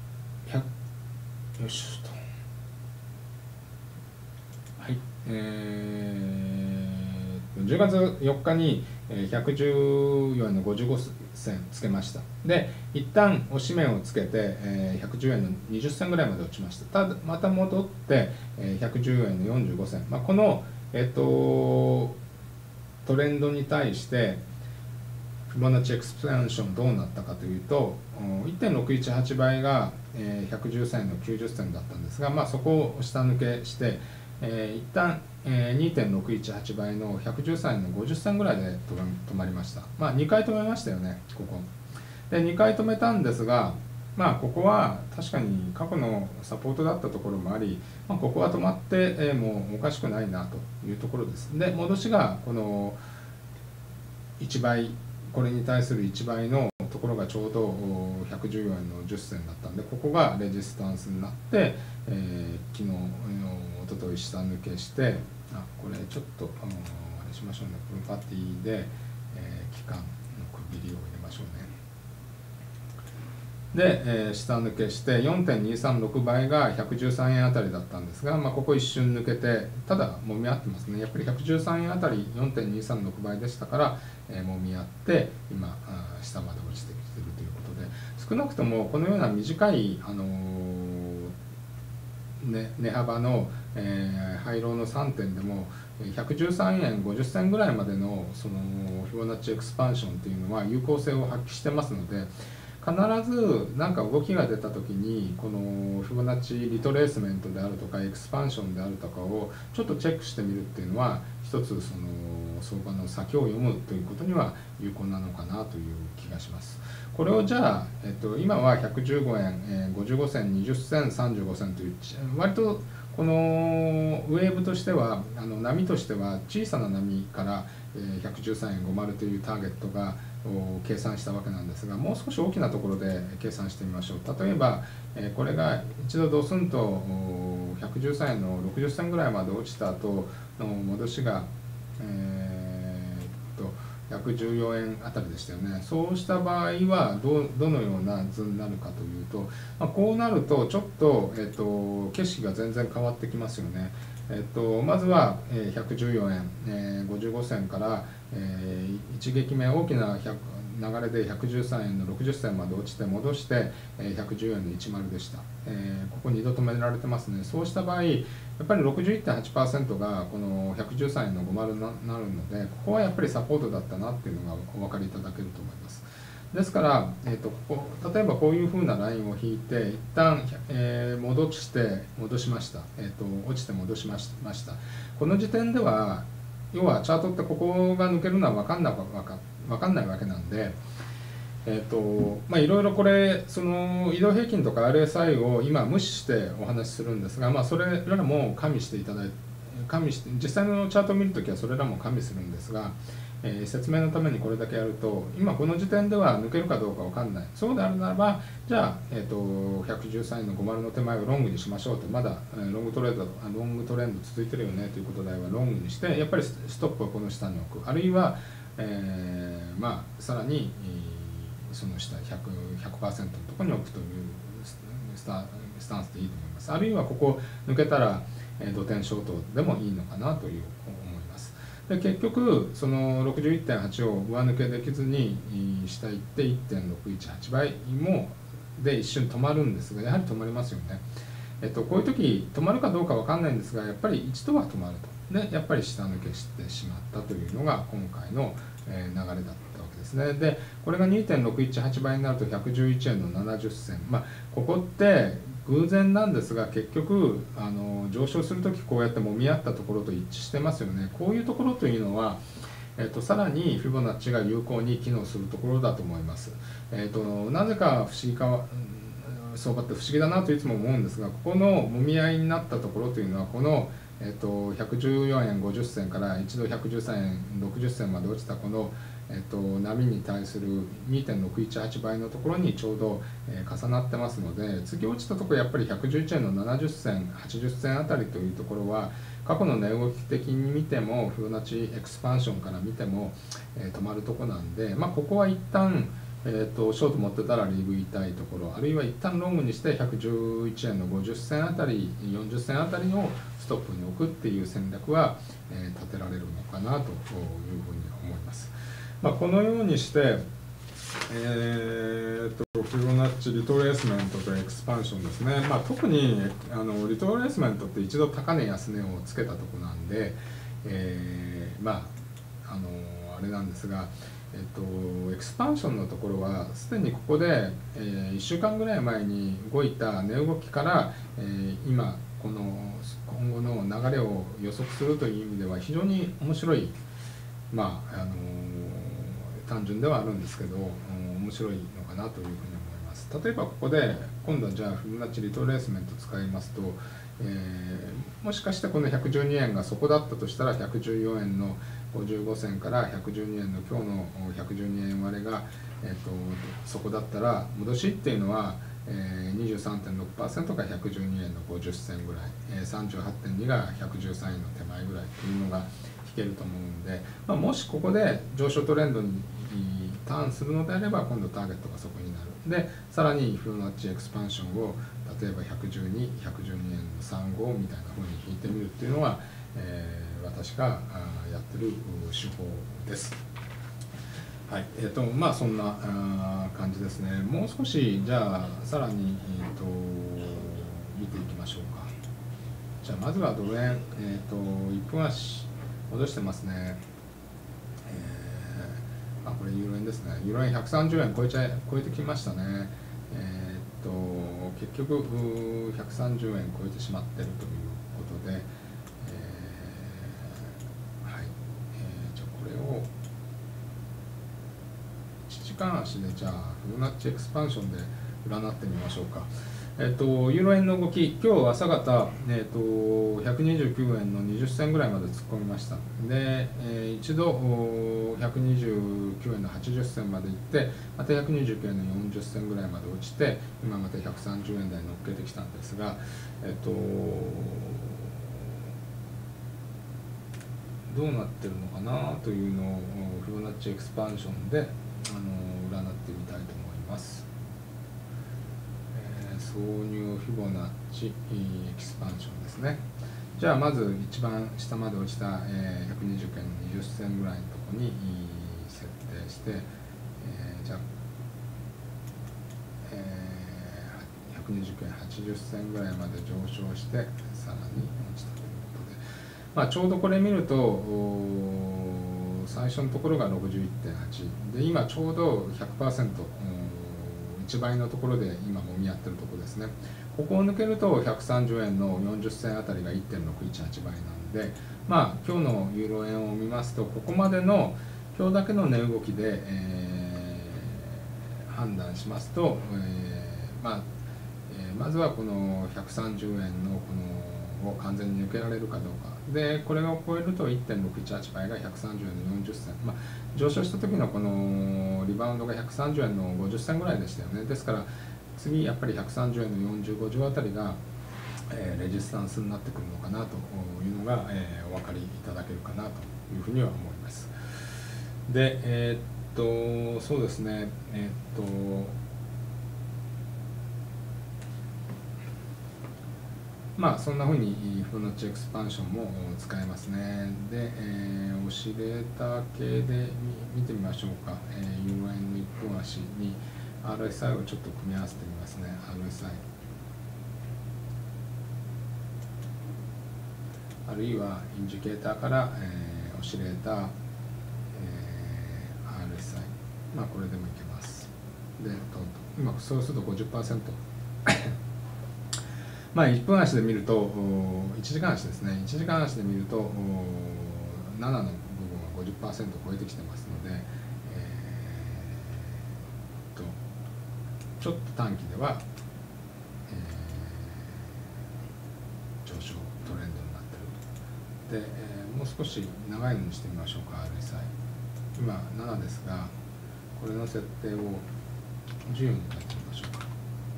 いしょとはい、えー、じゅうがつよっかにひゃくじゅうよえんのごじゅうごせんつけました。で一旦押し目をつけて、えー、ひゃくじゅうえんのにじゅっせんぐらいまで落ちました。ただまた戻って、えー、ひゃくじゅうえんのよんじゅうごせん、まあ、この、えー、とトレンドに対してフィボナッチエクスパンションどうなったかというと いってんろくいちはち 倍がひゃくじゅうさんえんのきゅうじゅっせんだったんですが、まあ、そこを下抜けして、えー、一旦、えー、にてんろくいちはち 倍のひゃくじゅうさんえんのごじゅっせんぐらいで止まりました。まあ、にかい止めましたよね、ここ。でにかい止めたんですが、まあ、ここは確かに過去のサポートだったところもあり、まあ、ここは止まって、えー、もうおかしくないなというところです。で戻しがこのいちばい、これに対するいちばいのところがちょうどひゃくじゅうよえんのじゅっせんだったんで、ここがレジスタンスになって、えー、昨日おととい下抜けして、あこれちょっとあのあれしましょうね、プロパティで、えー、期間の区切りを入れましょうね。で、えー、下抜けして よんてんにさんろく 倍がひゃくじゅうさんえんあたりだったんですが、まあ、ここ一瞬抜けて、ただもみ合ってますね。やっぱりひゃくじゅうさんえんあたり よんてんにさんろく 倍でしたから、えー、もみ合って今あ下まで落ちてきているということで、少なくともこのような短い、あのーね、値幅の、えー、ハイローのさんてんでもひゃくじゅうさんえんごじゅっせんぐらいまでのそのフィボナッチエクスパンションというのは有効性を発揮してますので、必ず何か動きが出た時にこのフィボナッチリトレースメントであるとかエクスパンションであるとかをちょっとチェックしてみるっていうのは一つその相場の先を読むということには有効なのかなという気がします。これをじゃあ、えっと、今はひゃくじゅうごえん、えー、ごじゅうごせん、にじゅっせん、さんじゅうごせんという割とこのウェーブとしてはあの波としては小さな波からひゃくじゅうさんえんごじゅうというターゲットが計算したわけなんですが、もう少し大きなところで計算してみましょう。例えばこれが一度ドスンとひゃくじゅうさんえんのろくじゅっせんぐらいまで落ちた後の戻しが、えー、っとひゃくじゅうよえんあたりでしたよね。そうした場合はどどのような図になるかというと、まあ、こうなるとちょっと、えっと、景色が全然変わってきますよね。えっと、まずはひゃくじゅうよえん、えー、ごじゅうごせんから、えー、一撃目大きな流れでひゃくじゅうさんえんのろくじゅっせんまで落ちて戻してひゃくじゅうえんのじゅうでした。えー、ここにど止められてますね。そうした場合やっぱり ろくじゅういってんはちパーセント がこのひゃくじゅうさんえんのごじゅうになるので、ここはやっぱりサポートだったなっていうのがお分かりいただけると思います。ですから、えー、とここ例えばこういうふうなラインを引いて一旦、えー、戻して戻しました、えー、と落ちて戻しました。この時点では要はチャートってここが抜けるのは分かんないわか分かんないわけなんで、えーとまあ、いろいろこれその移動平均とか アールエスアイ を今無視してお話しするんですが、まあ、それらも加味していただいて加味して実際のチャートを見るときはそれらも加味するんですが、えー、説明のためにこれだけやると今この時点では抜けるかどうか分かんない。そうであるならばじゃあ、えー、とひゃくじゅうさんえんのごじゅうの手前をロングにしましょうと、まだ、えー、ロングトレードロングトレンド続いてるよねということではロングにしてやっぱりストップをこの下に置く、あるいは、えー、まあさらに、えー、その下 ひゃくパーセント のところに置くというスタスタンスでいいと思います。あるいはここ抜けたらえー、土点ショートでもいいのかなという思います。で結局その ろくじゅういってんはち を上抜けできずに下行って いってんろくいちはち 倍もで一瞬止まるんですが、やはり止まりますよね。えっと、こういう時止まるかどうか分かんないんですが、やっぱり一度は止まると。でやっぱり下抜けしてしまったというのが今回の流れだったわけですね。でこれが にてんろくいちはち 倍になるとひゃくじゅういちえんのななじゅっせん、まあここって偶然なんですが、結局あの上昇する時こうやってもみ合ったところと一致してますよね。こういうところというのはえっと、さらにフィボナッチが有効に機能するところだと思います。えっと、なぜか不思議か相場って不思議だなといつも思うんですが、ここのもみ合いになったところというのはこの、えっと、ひゃくじゅうよえんごじゅっせんから一度ひゃくじゅうさんえんろくじゅっせんまで落ちたこの、えっと、波に対する にてんろくいちはち 倍のところにちょうど、えー、重なってますので、次落ちたところやっぱりひゃくじゅういちえんのななじゅっせんはちじゅっせんあたりというところは過去の値動き的に見てもフィボナッチエクスパンションから見ても、えー、止まるところなんで、まあ、ここは一旦えー、とショート持ってたらリーブ痛いところ、あるいは一旦ロングにしてひゃくじゅういちえんのごじゅっせんあたりよんじゅっせんあたりをストップに置くっていう戦略は、えー、立てられるのかなというふうに思います。まあ、このようにして、えー、とフィボナッチリトレースメントとエクスパンションですね。まあ、特にあのリトレースメントって一度高値安値をつけたところなんで、えー、まああのあれなんですが、えっと、エクスパンションのところはすでにここで、えー、いっしゅうかんぐらい前に動いた値動きから、えー、今この今後の流れを予測するという意味では非常に面白い、まああのー、単純ではあるんですけど、うん、面白いのかなというふうに思います。例えばここで今度はじゃあフィボナッチリトレースメント使いますと、えー、もしかしてこのひゃくじゅうにえんが底だったとしたらひゃくじゅうよえんのごじゅうごせんからひゃくじゅうにえんの今日のひゃくじゅうにえん割れが、えー、と底だったら戻しっていうのは、えー、にじゅうさんてんろくパーセント がひゃくじゅうにえんのごじゅっせんぐらい、えー、さんじゅうはちてんに がひゃくじゅうさんえんの手前ぐらいというのが引けると思うんで、まあ、もしここで上昇トレンドにターンするのであれば今度ターゲットがそこになる。でさらにフィボナッチエクスパンションを例えばひゃくじゅうに、ひゃくじゅうにえんのさんじゅうごみたいな風に引いてみるっていうのは、えー、私がやってる手法です。はい、えーとまあそんな感じですね。もう少しじゃあさらに、えー、と見ていきましょうか。じゃあまずはドル円、えー、といっぷん足戻してますね。あ、これユーロ円ですね。ユーロ円ひゃくさんじゅうえん超えちゃい超えてきましたね。えー、っと結局ひゃくさんじゅうえん超えてしまっているということで、えー、はい、えー、じゃあこれをいちじかん足でじゃあフィボナッチエクスパンションで占ってみましょうか。えっと、ユーロ円の動き、今日朝方、えっと、ひゃくにじゅうきゅうえんのにじゅっせんぐらいまで突っ込みました。で、えー、一度ひゃくにじゅうきゅうえんのはちじゅっせんまで行って、またひゃくにじゅうきゅうえんのよんじゅっせんぐらいまで落ちて、今またひゃくさんじゅうえん台に乗っけてきたんですが、えっと、どうなってるのかなというのをフィボナッチエクスパンションであの占ってみたいと思います。挿入フィボナッチエキスパンションですね。じゃあまず一番下まで落ちた、えー、ひゃくにじゅうきゅうえんのにじゅっせんぐらいのところに設定して、えー、じゃあ、えー、ひゃくにじゅうきゅうえんはちじゅっせんぐらいまで上昇してさらに落ちたということで、まあ、ちょうどこれ見ると最初のところが ろくじゅういってんはち で今ちょうど ひゃくパーセント、いちばいのところで今もみ合ってるところですね。ここを抜けるとひゃくさんじゅうえんのよんじゅっせんあたりが いってんろくいちはち 倍なんで、まあ今日のユーロ円を見ますとここまでの今日だけの値動きで、えー、判断しますと、えー、まあ、えー、まずはこのひゃくさんじゅうえんのこのを完全に抜けられるかどうかで、これを超えると いってんろくいちはち 倍がひゃくさんじゅうえんのよんじゅっせん、まあ、上昇した時のこのリバウンドがひゃくさんじゅうえんのごじゅっせんぐらいでしたよね。ですから次やっぱりひゃくさんじゅうえんのよんじゅう、ごじゅうあたりが、えー、レジスタンスになってくるのかなというのが、えー、お分かりいただけるかなというふうには思います。で、えー、っとそうですね、えー、っとまあそんな風にフィボナッチエクスパンションも使えますね。で、えー、オシレーター系で見てみましょうか。えー、ユーロ円の一本足に アールエスアイ をちょっと組み合わせてみますね。アールエスアイ あるいはインジケーターから、えー、オシレーター、えー、アールエスアイ、 まあこれでもいけます。で、今そうすると ごじゅっパーセント まあいっぷん足で見るといちじかん足ですね。いちじかん足で見るとななの部分は ごじゅっパーセント 超えてきてますので、えー、とちょっと短期では、えー、上昇トレンドになっていると。で、えー、もう少し長いのにしてみましょうか。 アールエスアイ 今ななですが、これの設定をじゅうよんに変えてみましょうか。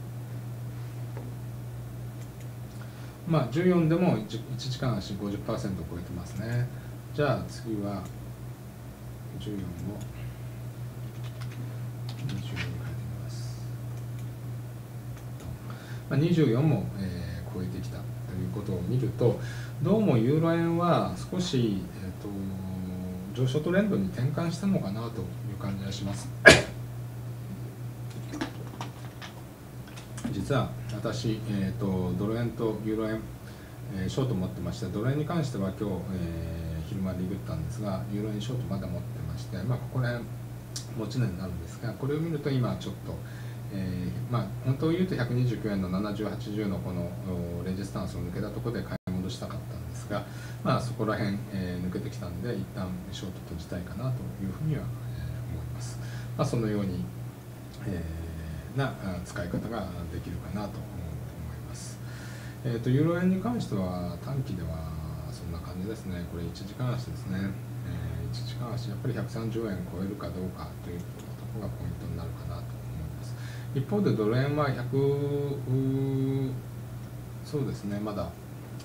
まあじゅうよんでも いち, いちじかん足 ごじゅっパーセント 超えてますね。じゃあ次はじゅうよんをにじゅうよんに変えてみます。まあ、にじゅうよんも、えー、超えてきたということを見ると、どうもユーロ円は少し、えー、と上昇トレンドに転換したのかなという感じがします。実は私、えー、とドル円とユーロ円、えー、ショート持ってまして、ドル円に関しては今日、えー、昼間リグったんですが、ユーロ円ショートまだ持ってまして、まあ、ここら辺持ち値になるんですが、これを見ると今ちょっと、えー、まあ本当を言うとひゃくにじゅうきゅうえんのななじゅうはちじゅうのこのレジスタンスを抜けたところで買い戻したかったんですが、まあそこら辺、えー、抜けてきたんで一旦ショート閉じたいかなというふうには、えー、思います。まあ、そのように、えーな使い方ができるかなと思います。えーと、ユーロ円に関しては短期ではそんな感じですね。これいちじかん足ですね。えー、いちじかん足やっぱりひゃくさんじゅうえん超えるかどうかというところがポイントになるかなと思います。一方でドル円はひゃく、そうですね、まだ、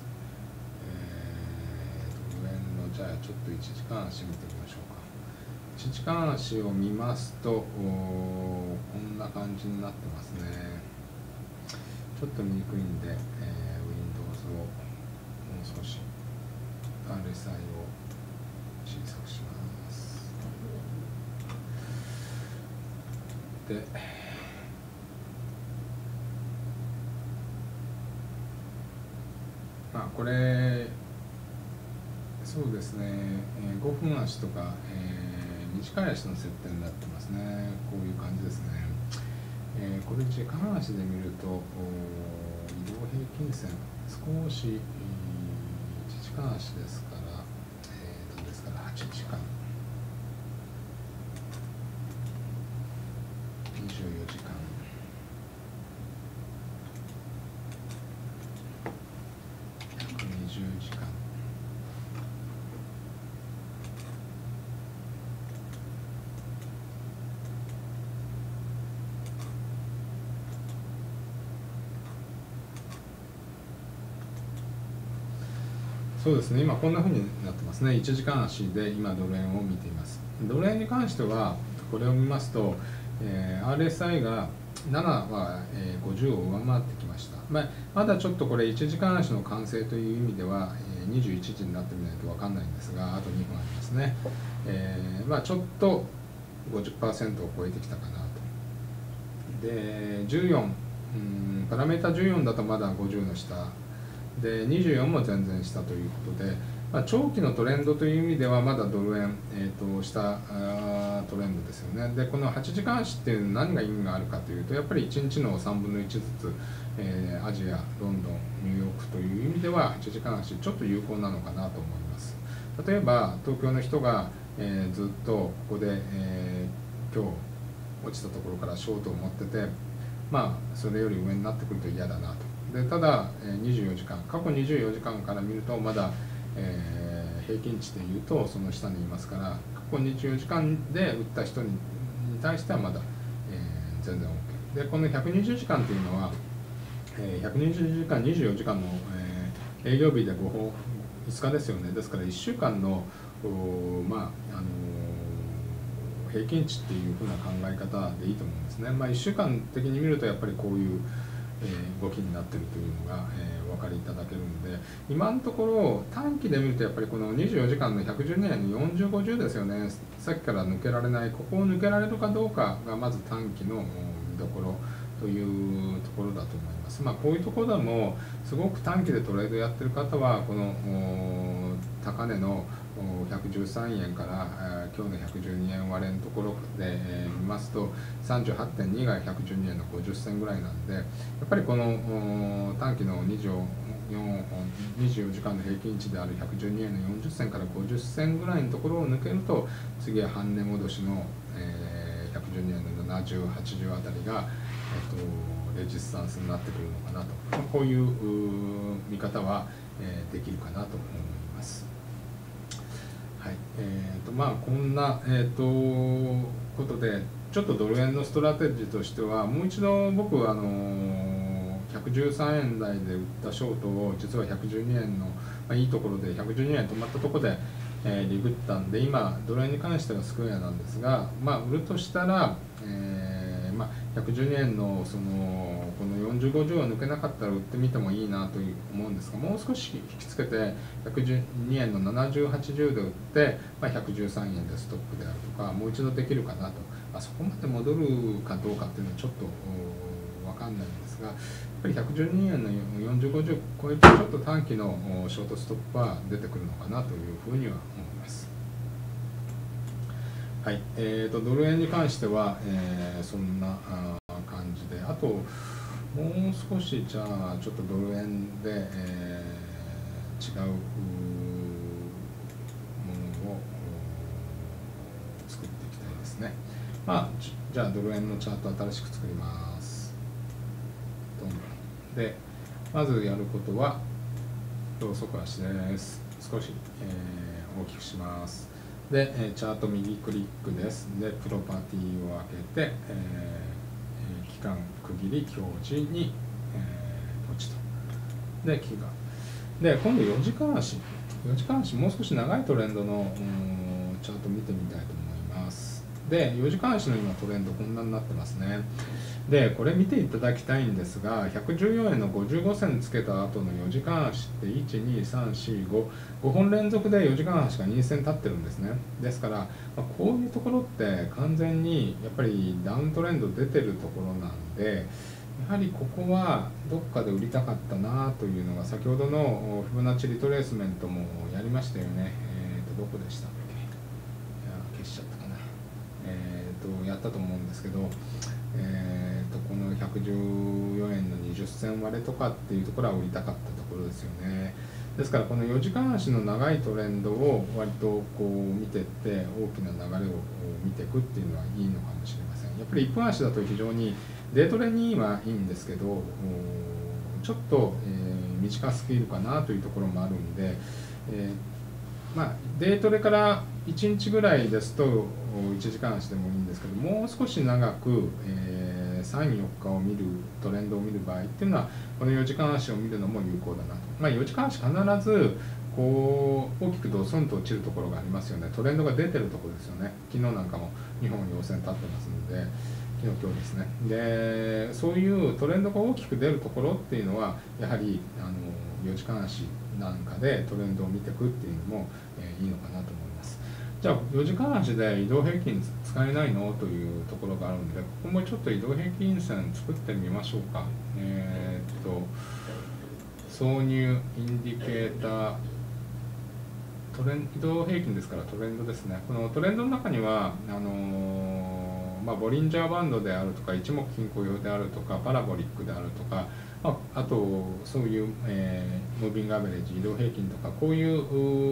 えー、ドル円のじゃあちょっといちじかん足見てみましょうか。いちじかん足を見ますとこんな感じになってますね。ちょっと見にくいんで、えー、Windows をもう少し アールエスアイ を小さくします。で、まあこれそうですね、えー、ごふん足とか、えー短い足の設定になってますね。こういう感じですね。えー、これ時間足で見ると移動平均線少し、えー、いちじかん足ですから、えー、どうですからはちじかんにじゅうよじかんひゃくにじゅうじかんそうですね、今こんな風になってますね。いちじかん足で今ドル円を見ています。ドル円に関してはこれを見ますと、えー、アールエスアイ がななは、えー、ごじゅうを上回ってきました。まあ、まだちょっとこれいちじかん足の完成という意味では、えー、にじゅういちじになってみないと分かんないんですが、あとにふんありますね。えー、まあちょっと ごじゅっパーセント を超えてきたかなと。でじゅうよん、うん、パラメータじゅうよんだとまだごじゅうの下でにじゅうよんも全然下ということで、まあ、長期のトレンドという意味ではまだドル円、えー、と下トレンドですよね。でこのはちじかん足っていう何が意味があるかというと、やっぱりいちにちのさんぶんのいちずつ、えー、アジア、ロンドン、ニューヨークという意味でははちじかん足ちょっと有効なのかなと思います。例えば東京の人が、えー、ずっとここで、えー、今日落ちたところからショートを持ってて、まあそれより上になってくると嫌だなと。でただにじゅうよじかん、過去にじゅうよじかんから見るとまだ、えー、平均値でいうとその下にいますから、過去にじゅうよじかんで打った人に対してはまだ、えー、全然 OK で、このひゃくにじゅうじかんというのは、えー、ひゃくにじゅうじかんにじゅうよじかんの、えー、営業日でごほんいつかですよね。ですからいっしゅうかんのまああのー、平均値っていう風な考え方でいいと思うんですね。まあ、いっしゅうかん的に見るとやっぱりこういうえー、動きになっているというのが、えー、お分かりいただけるんで、今のところ短期で見るとやっぱりこのにじゅうよじかんのひゃくじゅうにえんのよんじゅうごじゅうですよね。さっきから抜けられない、ここを抜けられるかどうかがまず短期の見どころというところだと思います。まあ、こういうところでもすごく短期でトレードやってる方はこの高値のひゃくじゅうさんえんから今日のひゃくじゅうにえん割れのところで見ますと さんじゅうはちてんに がひゃくじゅうにえんのごじゅっせんぐらいなんで、やっぱりこの短期のにじゅうよじかんの平均値であるひゃくじゅうにえんのよんじゅっせんからごじゅっせんぐらいのところを抜けると、次は半値戻しのひゃくじゅうにえんのななじゅう、はちじゅうあたりが、えっと、レジスタンスになってくるのかなと、こういう見方はできるかなと思います。はい、えーとまあ、こんな、えー、とことで、ちょっとドル円のストラテジーとしては、もう一度僕はあのひゃくじゅうさんえん台で売ったショートを、実はひゃくじゅうにえんの、まあ、いいところでひゃくじゅうにえん止まったところで、えー、リグったんで、今、ドル円に関してはスクエアなんですが、まあ、売るとしたら、えーまあ、ひゃくじゅうにえんのそのこのよんじゅう、ごじゅうを抜けなかったら売ってみてもいいなと思うんですが、もう少し引きつけてひゃくじゅうにえんのななじゅう、はちじゅうで売って、まあ、ひゃくじゅうさんえんでストップであるとか、もう一度できるかなと、まあ、そこまで戻るかどうかっていうのはちょっと分かんないんですが、やっぱりひゃくじゅうにえんのよんじゅう、ごじゅう超えてちょっと短期のショートストップは出てくるのかなというふうには思います。はい、えーと、ドル円に関しては、えー、そんな感じで、あともう少しじゃあちょっとドル円で、えー、違うものを作っていきたいですね。まあ、じゃあドル円のチャート新しく作ります。で、まずやることはローソク足です。少し、えー、大きくします。で、チャート右クリックです。で、プロパティを開けて、えー、期間区切り表示に、えー、ポチと。で、期間。で、今度よじかん足。よじかん足、もう少し長いトレンドのチャート見てみたいと思います。で、よじかん足の今トレンドこんなになってますね。で、これ見ていただきたいんですが、ひゃくじゅうよえんのごじゅうごせんつけた後のよじかん足っていち、に、さん、よん、ご、ごほん連続でよじかん足が陰線立ってるんですね。ですから、まあ、こういうところって完全にやっぱりダウントレンド出てるところなんで、やはりここはどっかで売りたかったなというのが、先ほどのフィボナッチリトレースメントもやりましたよね。えーと、どこでしたっけ？いや、消しちゃったかな。えーと、やったと思うんですけど、えーと、このひゃくじゅうよえんのにじゅっせん割れとかっていうところは売りたかったところですよね。ですからこのよじかん足の長いトレンドを割とこう見てって大きな流れを見ていくっていうのはいいのかもしれません。やっぱりいっぷん足だと非常にデートレにはいいんですけど、ちょっと、えー、短すぎるかなというところもあるんで、えーまあ、デートレからいちにちぐらいですといちじかん足でもいいんですけど、もう少し長く、えー、さん、よっかを見るトレンドを見る場合っていうのはこのよじかん足を見るのも有効だなと。まあ、よじかん足必ずこう大きくドスンと落ちるところがありますよね。トレンドが出てるところですよね。昨日なんかもにほん陽線立ってますので、昨日今日ですね。で、そういうトレンドが大きく出るところっていうのはやはりあのよじかん足なんかでトレンドを見ていくっていうのも、えー、いいのかなと思います。じゃあよじかん足で移動平均使えないのというところがあるので、ここもちょっと移動平均線作ってみましょうか。えー、っと挿入インディケータートレン移動平均ですからトレンドですね。このトレンドの中にはあのーまあ、ボリンジャーバンドであるとか一目均衡用であるとかパラボリックであるとか、まあ、あとそういう、えー、ムービングアベレージ移動平均とかこういう、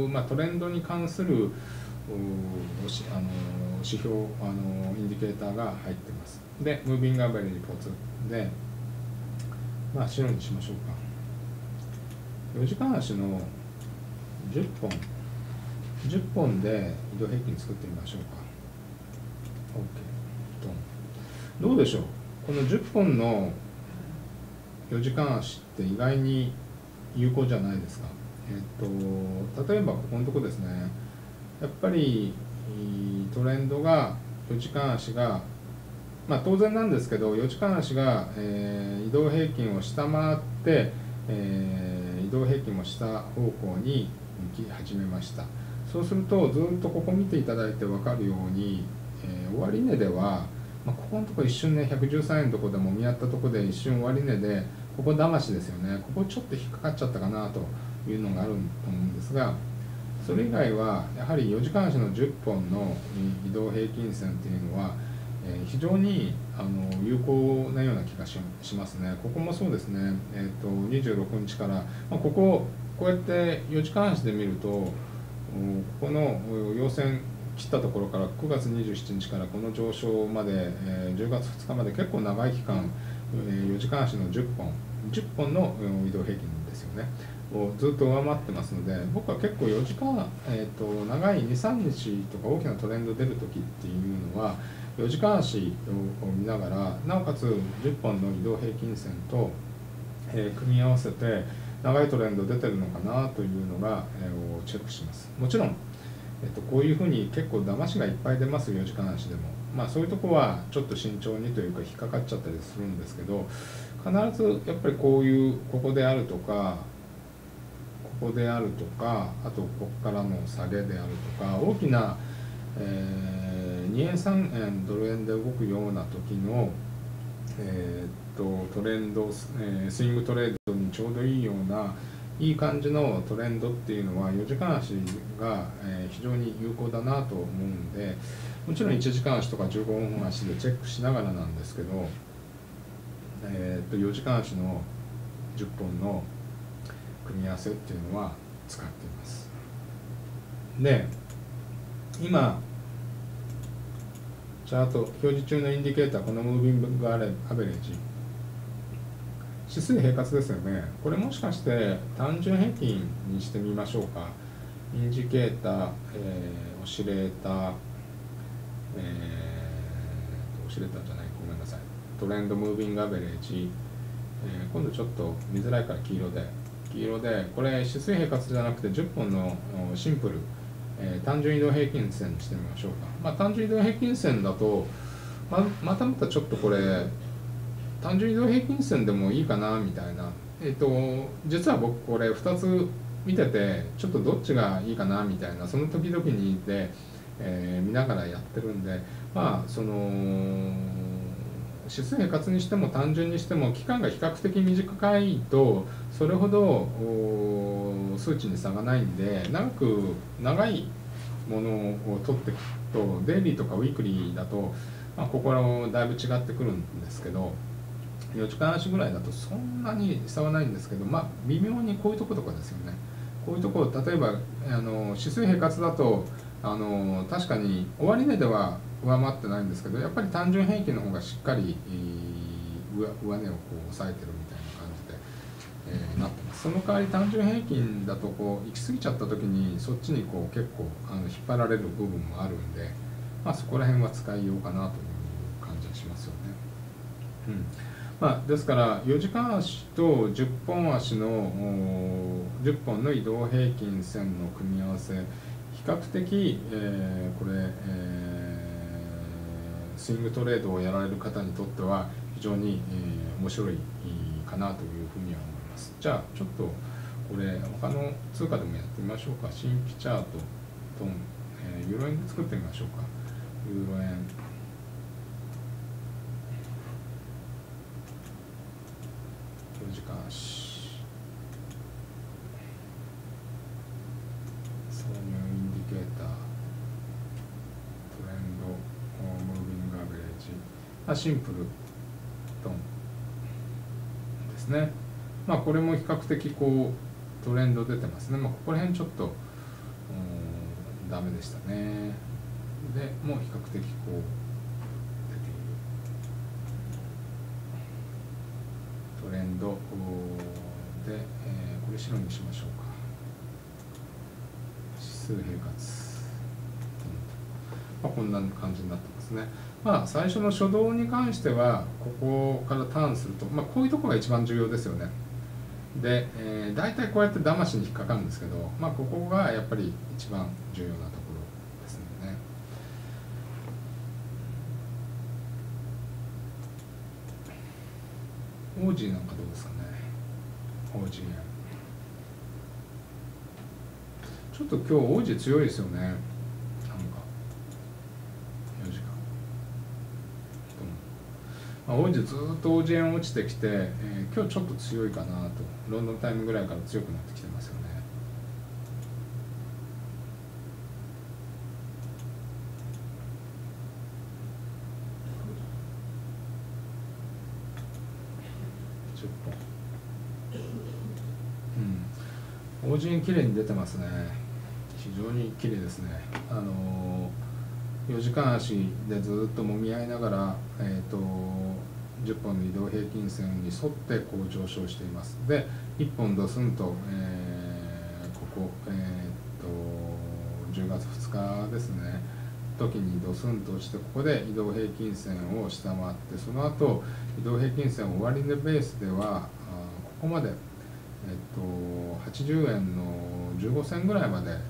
まあ、トレンドに関するあの指標あのインディケーターが入ってます。でムービングアベレージポツで、まあ、白にしましょうか。よじかん足のじゅっぽんじゅっぽんで移動平均作ってみましょうか。 OK どうでしょう。このじゅっぽんのよじかん足って意外に有効じゃないですか。えっと例えばここのとこですね。やっぱりトレンドがよじかん足がまあ、当然なんですけど、よじかん足が、えー、移動平均を下回って、えー、移動平均も下方向に向き始めました。そうすると、ずっとここ見ていただいて分かるように、えー、終値では、まあ、ここのところ一瞬ね、ひゃくじゅうさんえんのところでも見合ったところで一瞬終値で、ここ騙しですよね、ここちょっと引っかかっちゃったかなというのがあると思うんですが、それ以外はやはりよじかん足のじゅっぽんの移動平均線というのは、えー、非常にあの有効なような気が し, しますね。ここもそうですね、えー、とにじゅうろくにちから、まあ、こここうやってよじかん足で見ると、ここの陽線切ったところからくがつにじゅうしちにちからこの上昇まで、えー、じゅうがつふつかまで結構長い期間、えー、よじかん足のじゅっぽんじゅっぽんの移動平均ですよねをずっと上回ってますので、僕は結構よじかん、えー、と長いにさんにちとか大きなトレンド出るときっていうのはよじかん足を見ながら、なおかつじゅっぽんの移動平均線と、えー、組み合わせて長いトレンド出てるのかなというのが、えー、をチェックします。もちろん、えー、とこういうふうに結構騙しがいっぱい出ますよじかん足でも、まあ、そういうとこはちょっと慎重にというか引っかかっちゃったりするんですけど、必ずやっぱりこういうここであるとかここであるとか、あとここからの下げであるとか、大きな、えー、にえんさんえんドル円で動くような時の、えー、っとトレンド、えー、スイングトレードにちょうどいいようないい感じのトレンドっていうのはよじかん足が、えー、非常に有効だなと思うんで、もちろんいちじかん足とかじゅうごふん足でチェックしながらなんですけど、えー、っとよじかん足のじゅっぽんの組み合わせっていうのは使っています。で、今チャート表示中のインディケーター、このムービングアベレージ指数平滑ですよね。これもしかして単純平均にしてみましょうか。インジケーター、えー、オシレーター、えー、オシレーターじゃない、ごめんなさい、トレンドムービングアベレージ、えー、今度ちょっと見づらいから黄色で黄色で、これ指数平滑じゃなくてじゅっぽんのシンプル、えー、単純移動平均線にしてみましょうか。まあ、単純移動平均線だと ま, またまたちょっとこれ単純移動平均線でもいいかなみたいな、えっと実は僕これふたつ見ててちょっとどっちがいいかなみたいな、その時々にで、えー、見ながらやってるんで、まあその指数平滑にしても単純にしても期間が比較的短いとそれほど数値に差がないんで、長く長いものを取っていくとデイリーとかウィークリーだと、まあ、ここらもだいぶ違ってくるんですけど、よじかん足ぐらいだとそんなに差はないんですけど、まあ微妙にこういうとことかですよね。こういうところ、例えばあの指数平滑だとあの確かに終値では上回ってないんですけど、やっぱり単純平均の方がしっかり、えー、上, 上値をこう抑えてるみたいな感じで、えー、なってます。その代わり単純平均だとこう行き過ぎちゃった時にそっちにこう結構あの引っ張られる部分もあるんで、まあ、そこら辺は使いようかなという感じがしますよね。うんまあ、ですからよじかん足とじゅっぽん足のじゅっぽんの移動平均線の組み合わせ、比較的、えー、これ、えー、スイングトレードをやられる方にとっては非常に、えー、面白いかなというふうには思います。じゃあちょっとこれ他の通貨でもやってみましょうか。新規チャートと、えー、ユーロ円で作ってみましょうか。ユーロ円よじかん足挿入インディケータートレンドムービングアベレージ、まあ、シンプルドンですね。まあこれも比較的こうトレンド出てますね。まあ、ここら辺ちょっとダメでしたね。でもう比較的こうトレンドで、えー、これ白にしましょうか。指数平滑、まあ、こんな感じになってますね。まあ最初の初動に関してはここからターンすると、まあ、こういうところが一番重要ですよね。で、えー、大体こうやって騙しに引っかかるんですけど、まあ、ここがやっぱり一番重要なところですね。 オージーなんかどうですかね。オージー円ちょっと今日オージー強いですよね。なんかよじかん、まあ、オージーずっとオージー円落ちてきて、えー、今日ちょっと強いかなと。ロンドンタイムぐらいから強くなってきてますよね。じゅっぽん、うん、オージー円綺麗に出てますね。非常に綺麗ですね。あのー、よじかん足でずっともみ合いながら、えーとじゅっぽんの移動平均線に沿ってこう上昇しています。でいっぽんドスンと、えー、ここ、えー、とじゅうがつふつかですね時にドスンと落ちて、ここで移動平均線を下回って、その後移動平均線終値ベースではあここまで、えっと、はちじゅうえんのじゅうごせんぐらいまで、え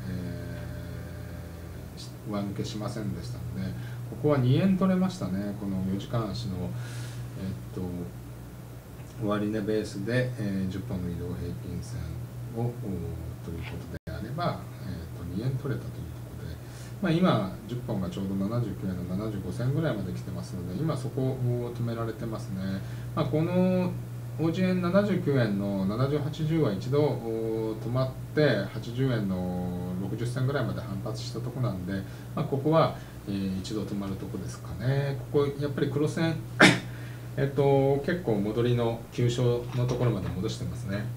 ー、上抜けしませんでしたので、ここはにえん取れましたね。このよじかん足の、えっと、終値ベースで、えー、じゅっぽんの移動平均線をということであれば、えー、とにえん取れたというところで、まあ、今じゅっぽんがちょうどななじゅうきゅうえんのななじゅうごせんぐらいまで来てますので、今そこを止められてますね。まあ、このオージー円ななじゅうきゅうえんのななじゅうはちじゅうは一度止まってはちじゅうえんのろくじゅっせんぐらいまで反発したところなんで、まあ、ここは、えー、一度止まるとこですかね。ここやっぱり黒線えっと結構戻りの急所のところまで戻してますね。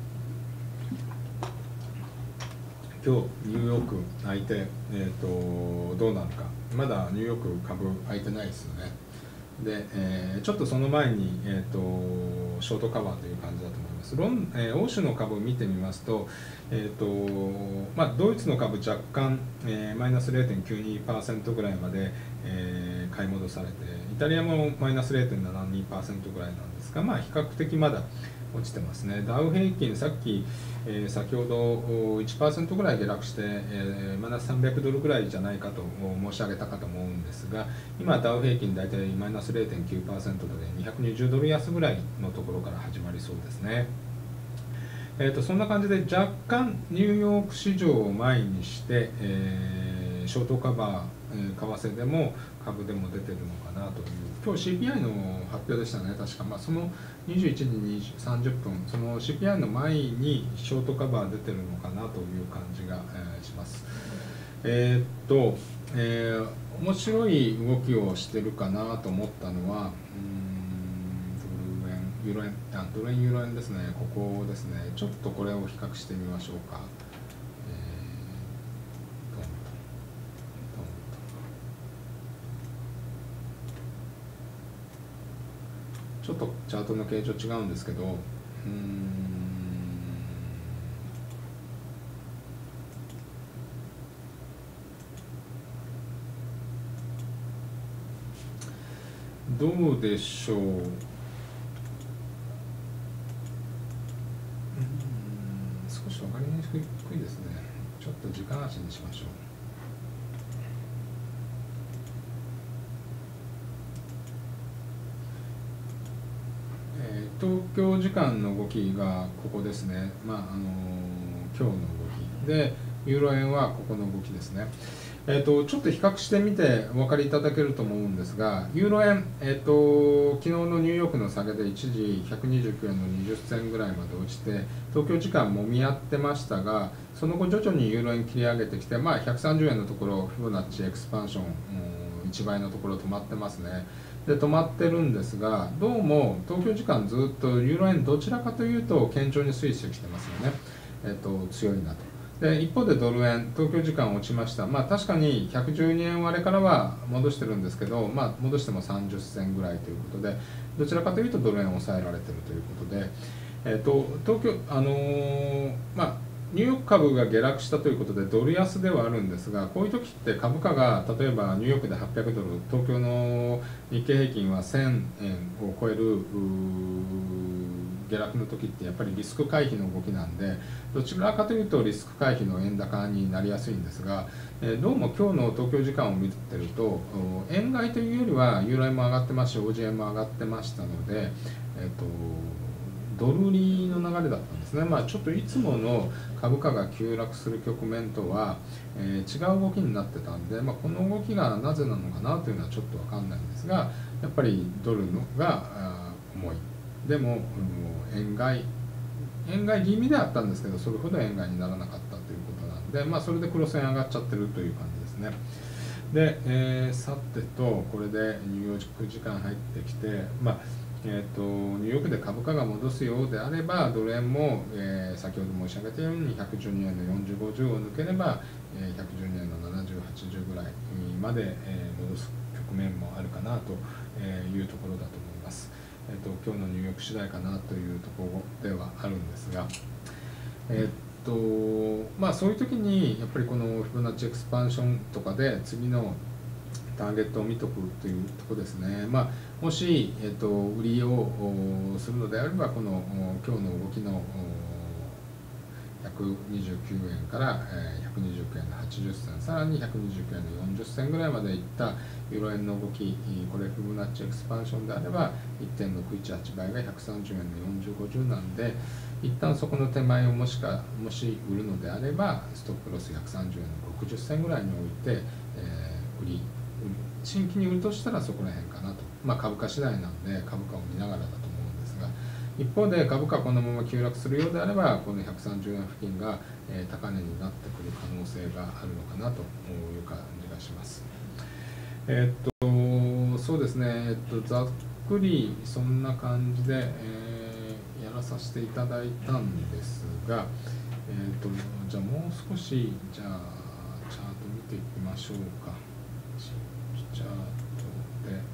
今日ニューヨーク開いて、えー、とどうなるか。まだニューヨーク株開いてないですよね。で、えー、ちょっとその前に、えー、とショートカバーという感じだと思います。ロン、えー、欧州の株を見てみますと、えーとまあ、ドイツの株若干、えー、マイナス れいてんきゅうにパーセント ぐらいまで、えー、買い戻されて、イタリアもマイナス れいてんななにパーセント ぐらいなんですが、まあ、比較的まだ落ちてますね。ダウ平均、さっき、えー、先ほど いちパーセント ぐらい下落して、えー、マイナスさんびゃくドルぐらいじゃないかと申し上げたかと思うんですが、今ダウ平均大体マイナス れいてんきゅうパーセント でにひゃくにじゅうドル安ぐらいのところから始まりそうですね。えー、とそんな感じで若干ニューヨーク市場を前にして、えー、ショートカバー、えー、為替でも株でも出てるのかなという。今日 シーピーアイ の発表でしたね、確か。まあ、そのにじゅういちじさんじゅっぷん、その シーピーアイ の前にショートカバー出てるのかなという感じが、えー、します。えー、っと、えー、面白い動きをしてるかなと思ったのは、うーんドル円、ユーロ円、あ、ドル円、ユーロ円ですね、ここですね。ちょっとこれを比較してみましょうか。ちょっとチャートの形状違うんですけど、うーんどうでしょう。うーん少し分かりにくいですね。ちょっと時間足にしましょう。東京時間の動きがここですね。まああの今日の動きで、ユーロ円はここの動きですね。えーと、ちょっと比較してみてお分かりいただけると思うんですが、ユーロ円、えーと、昨日のニューヨークの下げで一時ひゃくにじゅうきゅうえんのにじゅっせんぐらいまで落ちて、東京時間もみ合ってましたが、その後徐々にユーロ円切り上げてきて、まあ、ひゃくさんじゅうえんのところ、フィボナッチエクスパンション、うん、いちばいのところ止まってますね。で止まってるんですが、どうも東京時間ずっとユーロ円どちらかというと堅調に推移してますよね。えっと強いなと。で一方でドル円、東京時間落ちました。まあ確かにひゃくじゅうにえん割れからは戻してるんですけど、まあ戻してもさんじゅっせんぐらいということで、どちらかというとドル円を抑えられてるということで、えっと東京あのー、まあニューヨーク株が下落したということでドル安ではあるんですが、こういう時って株価が例えばニューヨークではっぴゃくドル、東京の日経平均はせんえんを超える下落の時ってやっぱりリスク回避の動きなんで、どちらかというとリスク回避の円高になりやすいんですが、えどうも今日の東京時間を見てると円買いというよりはユーロ円も上がってますし オージーエム も上がってましたので、えっとドル売りの流れだったんですね。まあ、ちょっといつもの株価が急落する局面とは、えー、違う動きになってたんで、まあ、この動きがなぜなのかなというのはちょっと分かんないんですが、やっぱりドルのが重い。でも、うん、円買い円買い気味であったんですけど、それほど円買いにならなかったということなんで、まあ、それで黒線上がっちゃってるという感じですね。で、えー、さてとこれでニューヨーク時間入ってきて、まあえー、とニューヨークで株価が戻すようであればドル円も、えー、先ほど申し上げたようにひゃくじゅうにえんのよんじゅう、ごじゅうを抜ければ、えー、ひゃくじゅうにえんのななじゅう、はちじゅうぐらいまで、えー、戻す局面もあるかなというところだと思います。えー、と今日のニューヨーク次第かなというところではあるんですが、えーとまあ、そういう時にやっぱりこのフィボナッチエクスパンションとかで次のターゲットを見とくというところですね。まあ、もし、えー、と売りをするのであればこの今日の動きのひゃくにじゅうきゅうえんからひゃくにじゅうきゅうえんのはちじゅっせん、さらにひゃくにじゅうきゅうえんのよんじゅっせんぐらいまでいったユーロ円の動き、これフィボナッチエクスパンションであれば いってんろくいちはち 倍がひゃくさんじゅうえんのよんじゅう、ごじゅうなんで、一旦そこの手前をもしかもし売るのであればストップロスひゃくさんじゅうえんのろくじゅっせんぐらいに置いて、えー、売り新規に売るとしたらそこら辺かなと、まあ、株価次第なんで株価を見ながらだと思うんですが、一方で株価このまま急落するようであればこのひゃくさんじゅうえん付近が、えー、高値になってくる可能性があるのかなという感じがします。えー、っとそうですね、えー、っとざっくりそんな感じで、えー、やらさせていただいたんですが、えー、っとじゃあもう少しじゃあチャート見ていきましょうか。チャートで、うーん、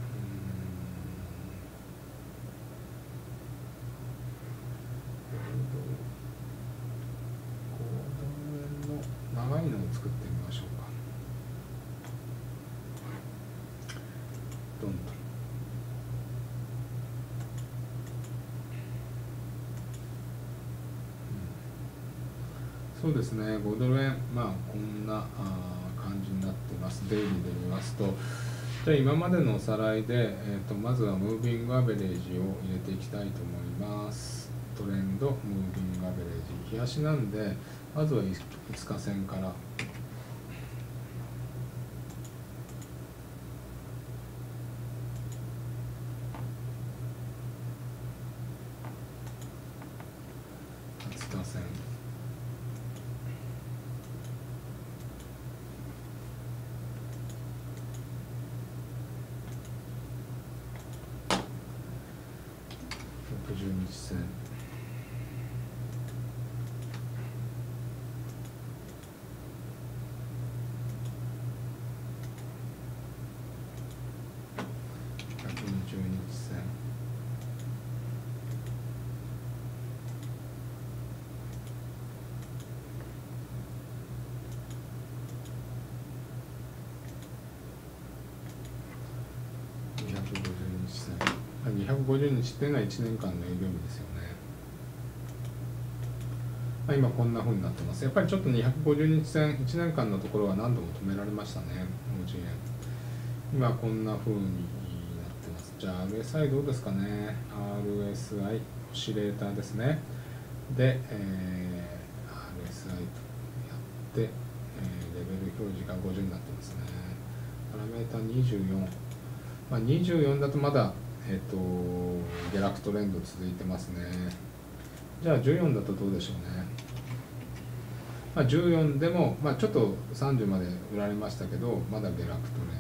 ごドル円の長いのを作ってみましょうか。どんどん。そうですね、ごドル円、まあこんなあ感じになってます。デイリーで見ますと、じゃあ今までのおさらいで、えー、とまずはムービングアベレージを入れていきたいと思います。トレンド、ムービングアベレージ、日足なんで、まずはいつか線から。いつか線。ろくじゅうにち線。ひゃくにじゅうにち線。にひゃくごじゅうにち線。にひゃくごじゅうにちっていうのはいちねんかんの営業日ですよね。まあ、今こんな風になってます。やっぱりちょっとにひゃくごじゅうにち線、いちねんかんのところは何度も止められましたね、オージーエム。今こんな風になってます。じゃあ アールエスアイ どうですかね。アールエスアイ オシレーターですね。で、えー、アールエスアイ とやって、えー、レベル表示がごじゅうになってますね。パラメータにじゅうよん。まあ、にじゅうよんだとまだ、えー、と下落トレンド続いてますね。じゃあじゅうよんだとどうでしょうね。まあ、じゅうよんでも、まあ、ちょっとさんじゅうまで売られましたけど、まだ下落トレン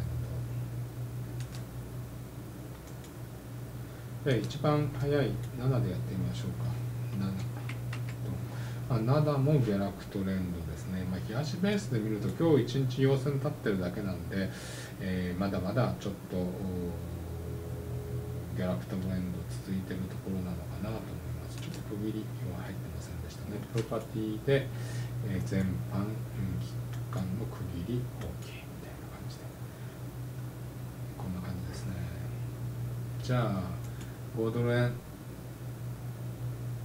ド。で、一番早いななでやってみましょうか。なな。まあ、ななも下落トレンドですね。まあ、日足ベースで見ると、今日いちにち陽線立ってるだけなんで、えー、まだまだちょっと下落トレンド続いてるところなのかなと思います。ちょっと区切りは入ってませんでしたね。プロパティで、えー、全般期間の区切り OK みたいな感じで、こんな感じですね。じゃあごドル円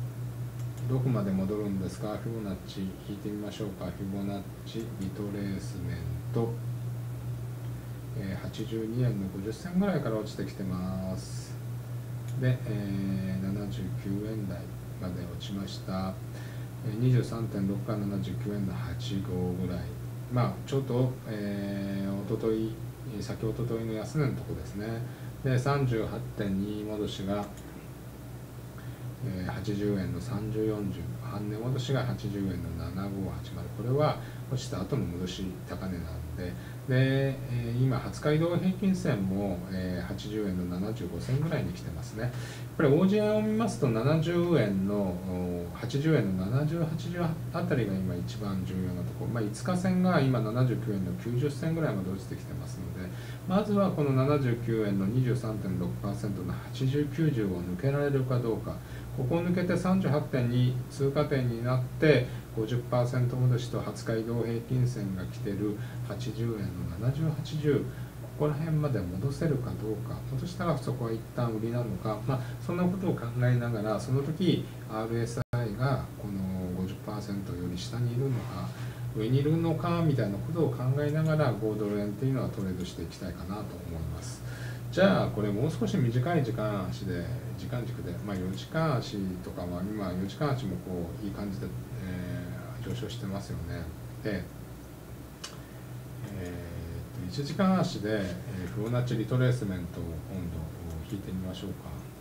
どこまで戻るんですか。フィボナッチ引いてみましょうか。フィボナッチリトレースメント、えー、はちじゅうにえんのごじゅっせんぐらいから落ちてきてます。で、えー、ななじゅうきゅうえん台まで落ちました。にじゅうさんてんろくからななじゅうきゅうえんのはちじゅうごぐらい、まあちょっと、えー、おととい先おとといの安値のとこですね。で さんじゅうはちてんに 戻しが、えー、はちじゅうえんのさんじゅう、よんじゅう、半値戻しがはちじゅうえんのななごはちまる、これは落ちた後の戻し高値なんで、で、えー、今はつか移動平均線も、えー、はちじゅうえんのななじゅうごせんぐらいに来てますね。これ オージーアイ を見ますとななじゅうえんのはちじゅうえんのななじゅう、はちじゅうあたりが今一番重要なところ、まあ、いつか線が今ななじゅうきゅうえんのきゅうじゅっせんぐらいまで落ちてきてますので、まずはこのななじゅうきゅうえんの にじゅうさんてんろくパーセント のはちじゅう、きゅうじゅうを抜けられるかどうか、ここを抜けて さんじゅうはちてんに 通過点になって ごじゅっパーセント 戻しとはつか移動平均線が来てるはちじゅうえんのななじゅう、はちじゅう、ここら辺まで戻せるかどうか、戻したらそこは一旦売りなのか、まあ、そんなことを考えながら、その時 アールエスアイ がこの ごじゅっパーセント より下にいるのか上にいるのかみたいなことを考えながらごドル円っていうのはトレードしていきたいかなと思います。じゃあこれもう少し短い時間足で時間軸で、まあ、よじかん足とかは今よじかん足もこういい感じで、えー、上昇してますよね。で、えー、といちじかん足で、えー、フィボナッチリトレースメントを今度引いてみましょうか。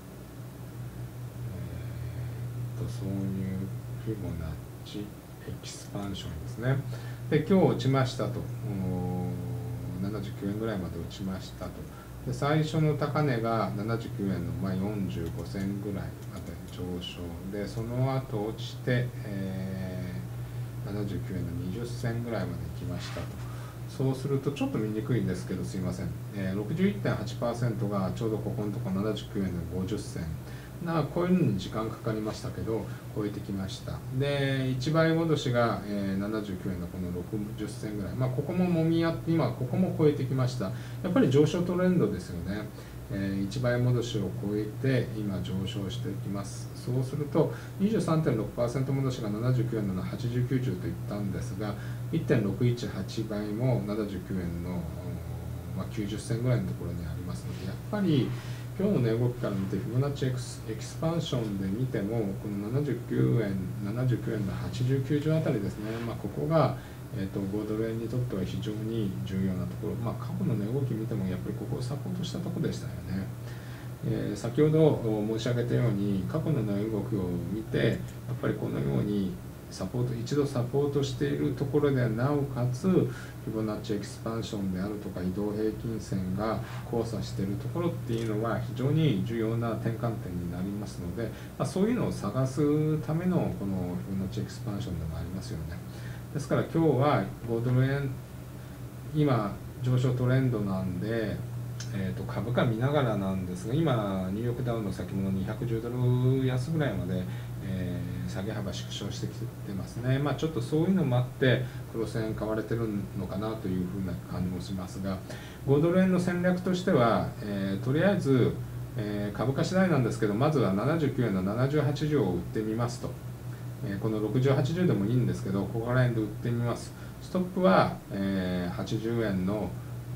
えー、と挿入フィボナッチエキスパンションですね。で今日落ちましたと、ななじゅうきゅうえんぐらいまで落ちましたと。で最初の高値がななじゅうきゅうえんの、まあ、よんじゅうごせんぐらいまで上昇で、その後落ちて、えー、ななじゅうきゅうえんのにじゅっせんぐらいまで行きましたと。そうするとちょっと見にくいんですけどすいません、えー、ろくじゅういってんはちパーセント がちょうどここのところななじゅうきゅうえんのごじゅっせんな、こういうのに時間かかりましたけど超えてきました。でいちばい戻しが、えー、ななじゅうきゅうえんのこのろくじゅっせんぐらい、まあ、ここももみ合って今ここも超えてきました。やっぱり上昇トレンドですよね。えー、いちばい戻しを超えて今上昇していきます。そうすると にじゅうさんてんろくパーセント 戻しがななじゅうきゅうえんのはちじゅう、きゅうじゅうといったんですが いってんろくいちはち 倍もななじゅうきゅうえんの、まあ、きゅうじゅっせんぐらいのところにありますので、やっぱり今日の値動きから見てフィボナッチエクス、エキスパンションで見てもこのななじゅうきゅうえん、ななじゅうきゅうえんのはちじゅう、きゅうじゅうあたりですね、まあ、ここが、えー、とごドル円にとっては非常に重要なところ、まあ、過去の値動き見てもやっぱりここをサポートしたところでしたよね。えー、先ほど申し上げたように過去の値動きを見てやっぱりこのようにサポート一度サポートしているところでなおかつフィボナッチエキスパンションであるとか移動平均線が交差しているところっていうのは非常に重要な転換点になりますので、まあ、そういうのを探すためのこのフィボナッチエキスパンションでもありますよね。ですから今日はごドル円今上昇トレンドなんでえー、と株価見ながらなんですが、今ニューヨークダウの先物にひゃくじゅうドル安ぐらいまで、えー、下げ幅縮小してきてますね。まあ、ちょっとそういうのもあってクロス円買われてるのかなというふうな感じもしますが、ごドル円の戦略としては、えー、とりあえず、えー、株価次第なんですけど、まずはななじゅうきゅうえんのななじゅうはちじゅうを売ってみますと、えー、このろくじゅうはちじゅうでもいいんですけど、ここら辺で売ってみます。ストップは、えー、はちじゅうえんの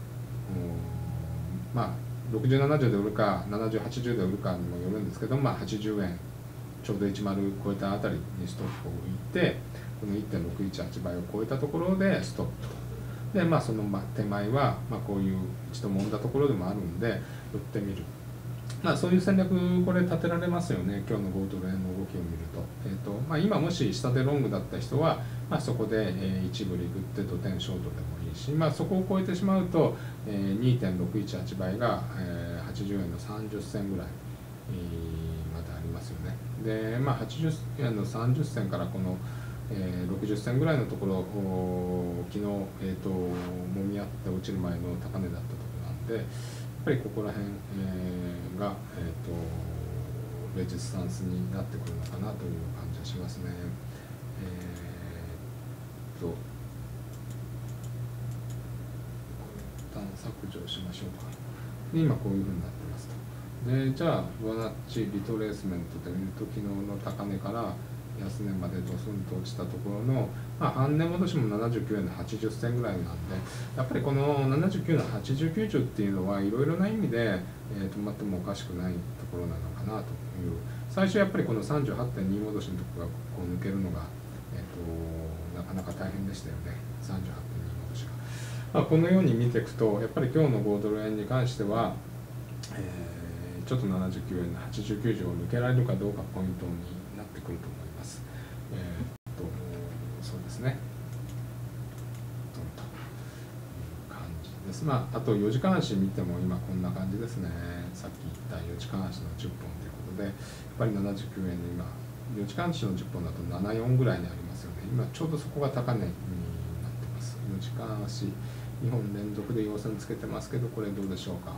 まあ、ろくじゅう、ななじゅうで売るかななじゅう、はちじゅうで売るかにもよるんですけど、まあ、はちじゅうえんちょうどいちまる超えたあたりにストップを置いて、この いってんろくいちはち 倍を超えたところでストップと。で、まあ、その手前は、まあ、こういう一度揉んだところでもあるんで売ってみる。まあ、そういう戦略これ立てられますよね。今日のごドル円の動きを見ると、えーとまあ、今もし下でロングだった人は、まあ、そこで、えー、一部リグってドテンショートでもいいし、まあ、そこを超えてしまうと、えー、にてんろくいちはち 倍が、えー、はちじゅうえんのさんじゅっせんぐらい、えー、までありますよね。で、まあ、はちじゅうえんのさんじゅっせんからこの、えー、ろくじゅっせんぐらいのところを昨日、えーと、もみ合って落ちる前の高値だったところなんで、やっぱりここら辺、えー、が、えーと、レジスタンスになってくるのかなという感じがしますね。えー、と一旦削除しましょうか。で今こういうふうになってますと。でじゃあフィボナッチリトレースメントで見ると昨日の高値から、 安値までドスンと落ちたところの、まあ、半値戻しもななじゅうきゅうえんのはちじゅっせんぐらいなんで、やっぱりこのななじゅうきゅうえんのはちじゅうきゅうじゅうっていうのはいろいろな意味で、えー、止まってもおかしくないところなのかなという、最初やっぱりこの さんじゅうはちてんに 戻しのところがこう抜けるのが、えー、となかなか大変でしたよね。さんじゅうはちてんに 戻しが、まあ、このように見ていくとやっぱり今日のごドル円に関しては、えーちょっとななじゅうきゅうえんのはちじゅうきゅうじゅうを抜けられるかどうかポイントになってくると思います。えー、っとそうですね。という感じです。まああとよじかん足見ても今こんな感じですね。さっき言ったよじかん足のじゅっぽんということで、やっぱりななじゅうきゅうえんの今よじかん足のじゅっぽんだとななじゅうよんぐらいにありますよね。今ちょうどそこが高値になってます。よじかん足にほん連続で陽線つけてますけど、これどうでしょうか。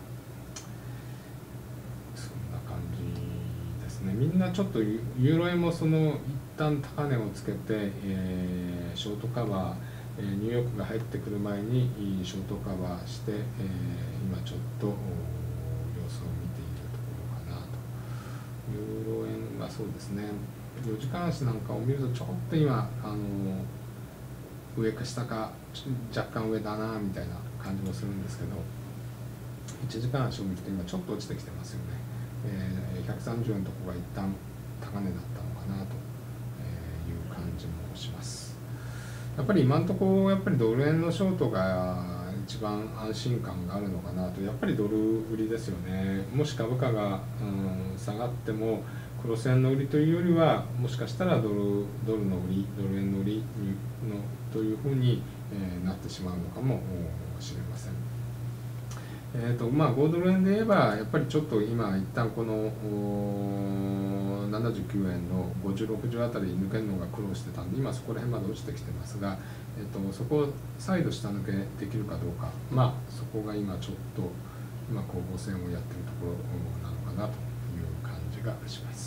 みんなちょっとユーロ円もその一旦高値をつけて、えー、ショートカバー、えー、ニューヨークが入ってくる前にショートカバーして、えー、今ちょっと様子を見ているところかなと。ユーロ円はそうですね、よじかん足なんかを見るとちょっと今あの上か下か若干上だなみたいな感じもするんですけど、いちじかん足を見ると今ちょっと落ちてきてますよね。えー、ひゃくさんじゅうえんのところが一旦高値だったのかなという感じもします。やっぱり今のところやっぱりドル円のショートが一番安心感があるのかなと。やっぱりドル売りですよね。もし株価が、うん、下がってもクロス円の売りというよりは、もしかしたらドルドルの売りドル円の売りのというふうに、えー、なってしまうのかもしれません。えーとまあ、ごドル円で言えばやっぱりちょっと今一旦このななじゅうきゅうえんのごじゅうろくじゅうあたり抜けるのが苦労してたんで、今そこら辺まで落ちてきてますが、えー、とそこを再度下抜けできるかどうか、まあそこが今ちょっと今攻防戦をやってるところなのかなという感じがします。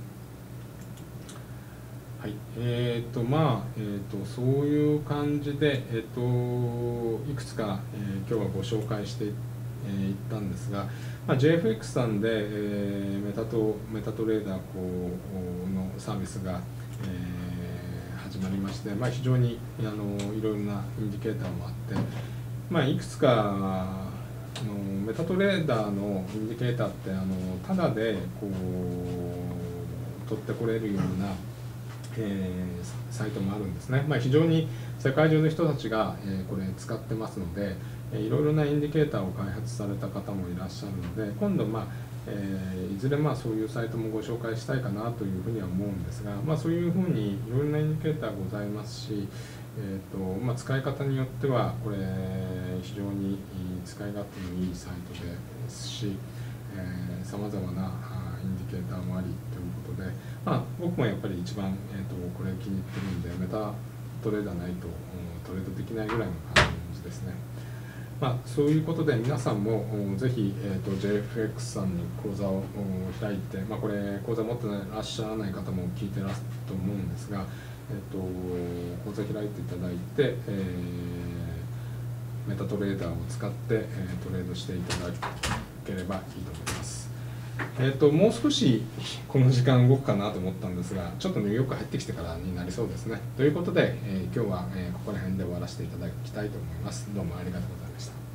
はい、えーとまあえーとそういう感じで、えー、といくつか、えー、今日はご紹介していえー、言ったんですが、まあ、ジェイエフエックス さんで、えー、メタトメタトレーダーこうのサービスが、えー、始まりまして、まあ、非常にあのいろいろなインディケーターもあって、まあ、いくつかあのメタトレーダーのインディケーターってあのタダでこう取ってこれるような、えー、サイトもあるんですね。まあ、非常に世界中の人たちが、えー、これ使ってますので、いろいろなインディケーターを開発された方もいらっしゃるので、今度、まあえー、いずれまあそういうサイトもご紹介したいかなというふうには思うんですが、まあ、そういうふうにいろいろなインディケーターございますし、えーとまあ、使い方によってはこれ非常に使い勝手のいいサイトですし、さまざまなインディケーターもありということで、まあ、僕もやっぱり一番、えー、とこれ気に入ってるんで、メタトレーダーないとトレードできないぐらいの感じですね。まあ、そういうことで皆さんもぜひ、えー、と ジェイエフエックス さんに講座を開いて、まあ、これ講座持ってらっしゃらない方も聞いてらっしゃると思うんですが、えー、と講座開いていただいて、えー、メタトレーダーを使って、えー、トレードしていただければいいと思います。えー、ともう少しこの時間動くかなと思ったんですが、ちょっとニューヨーク入ってきてからになりそうですね。ということで、えー、今日は、えー、ここら辺で終わらせていただきたいと思います。どうもありがとうございました。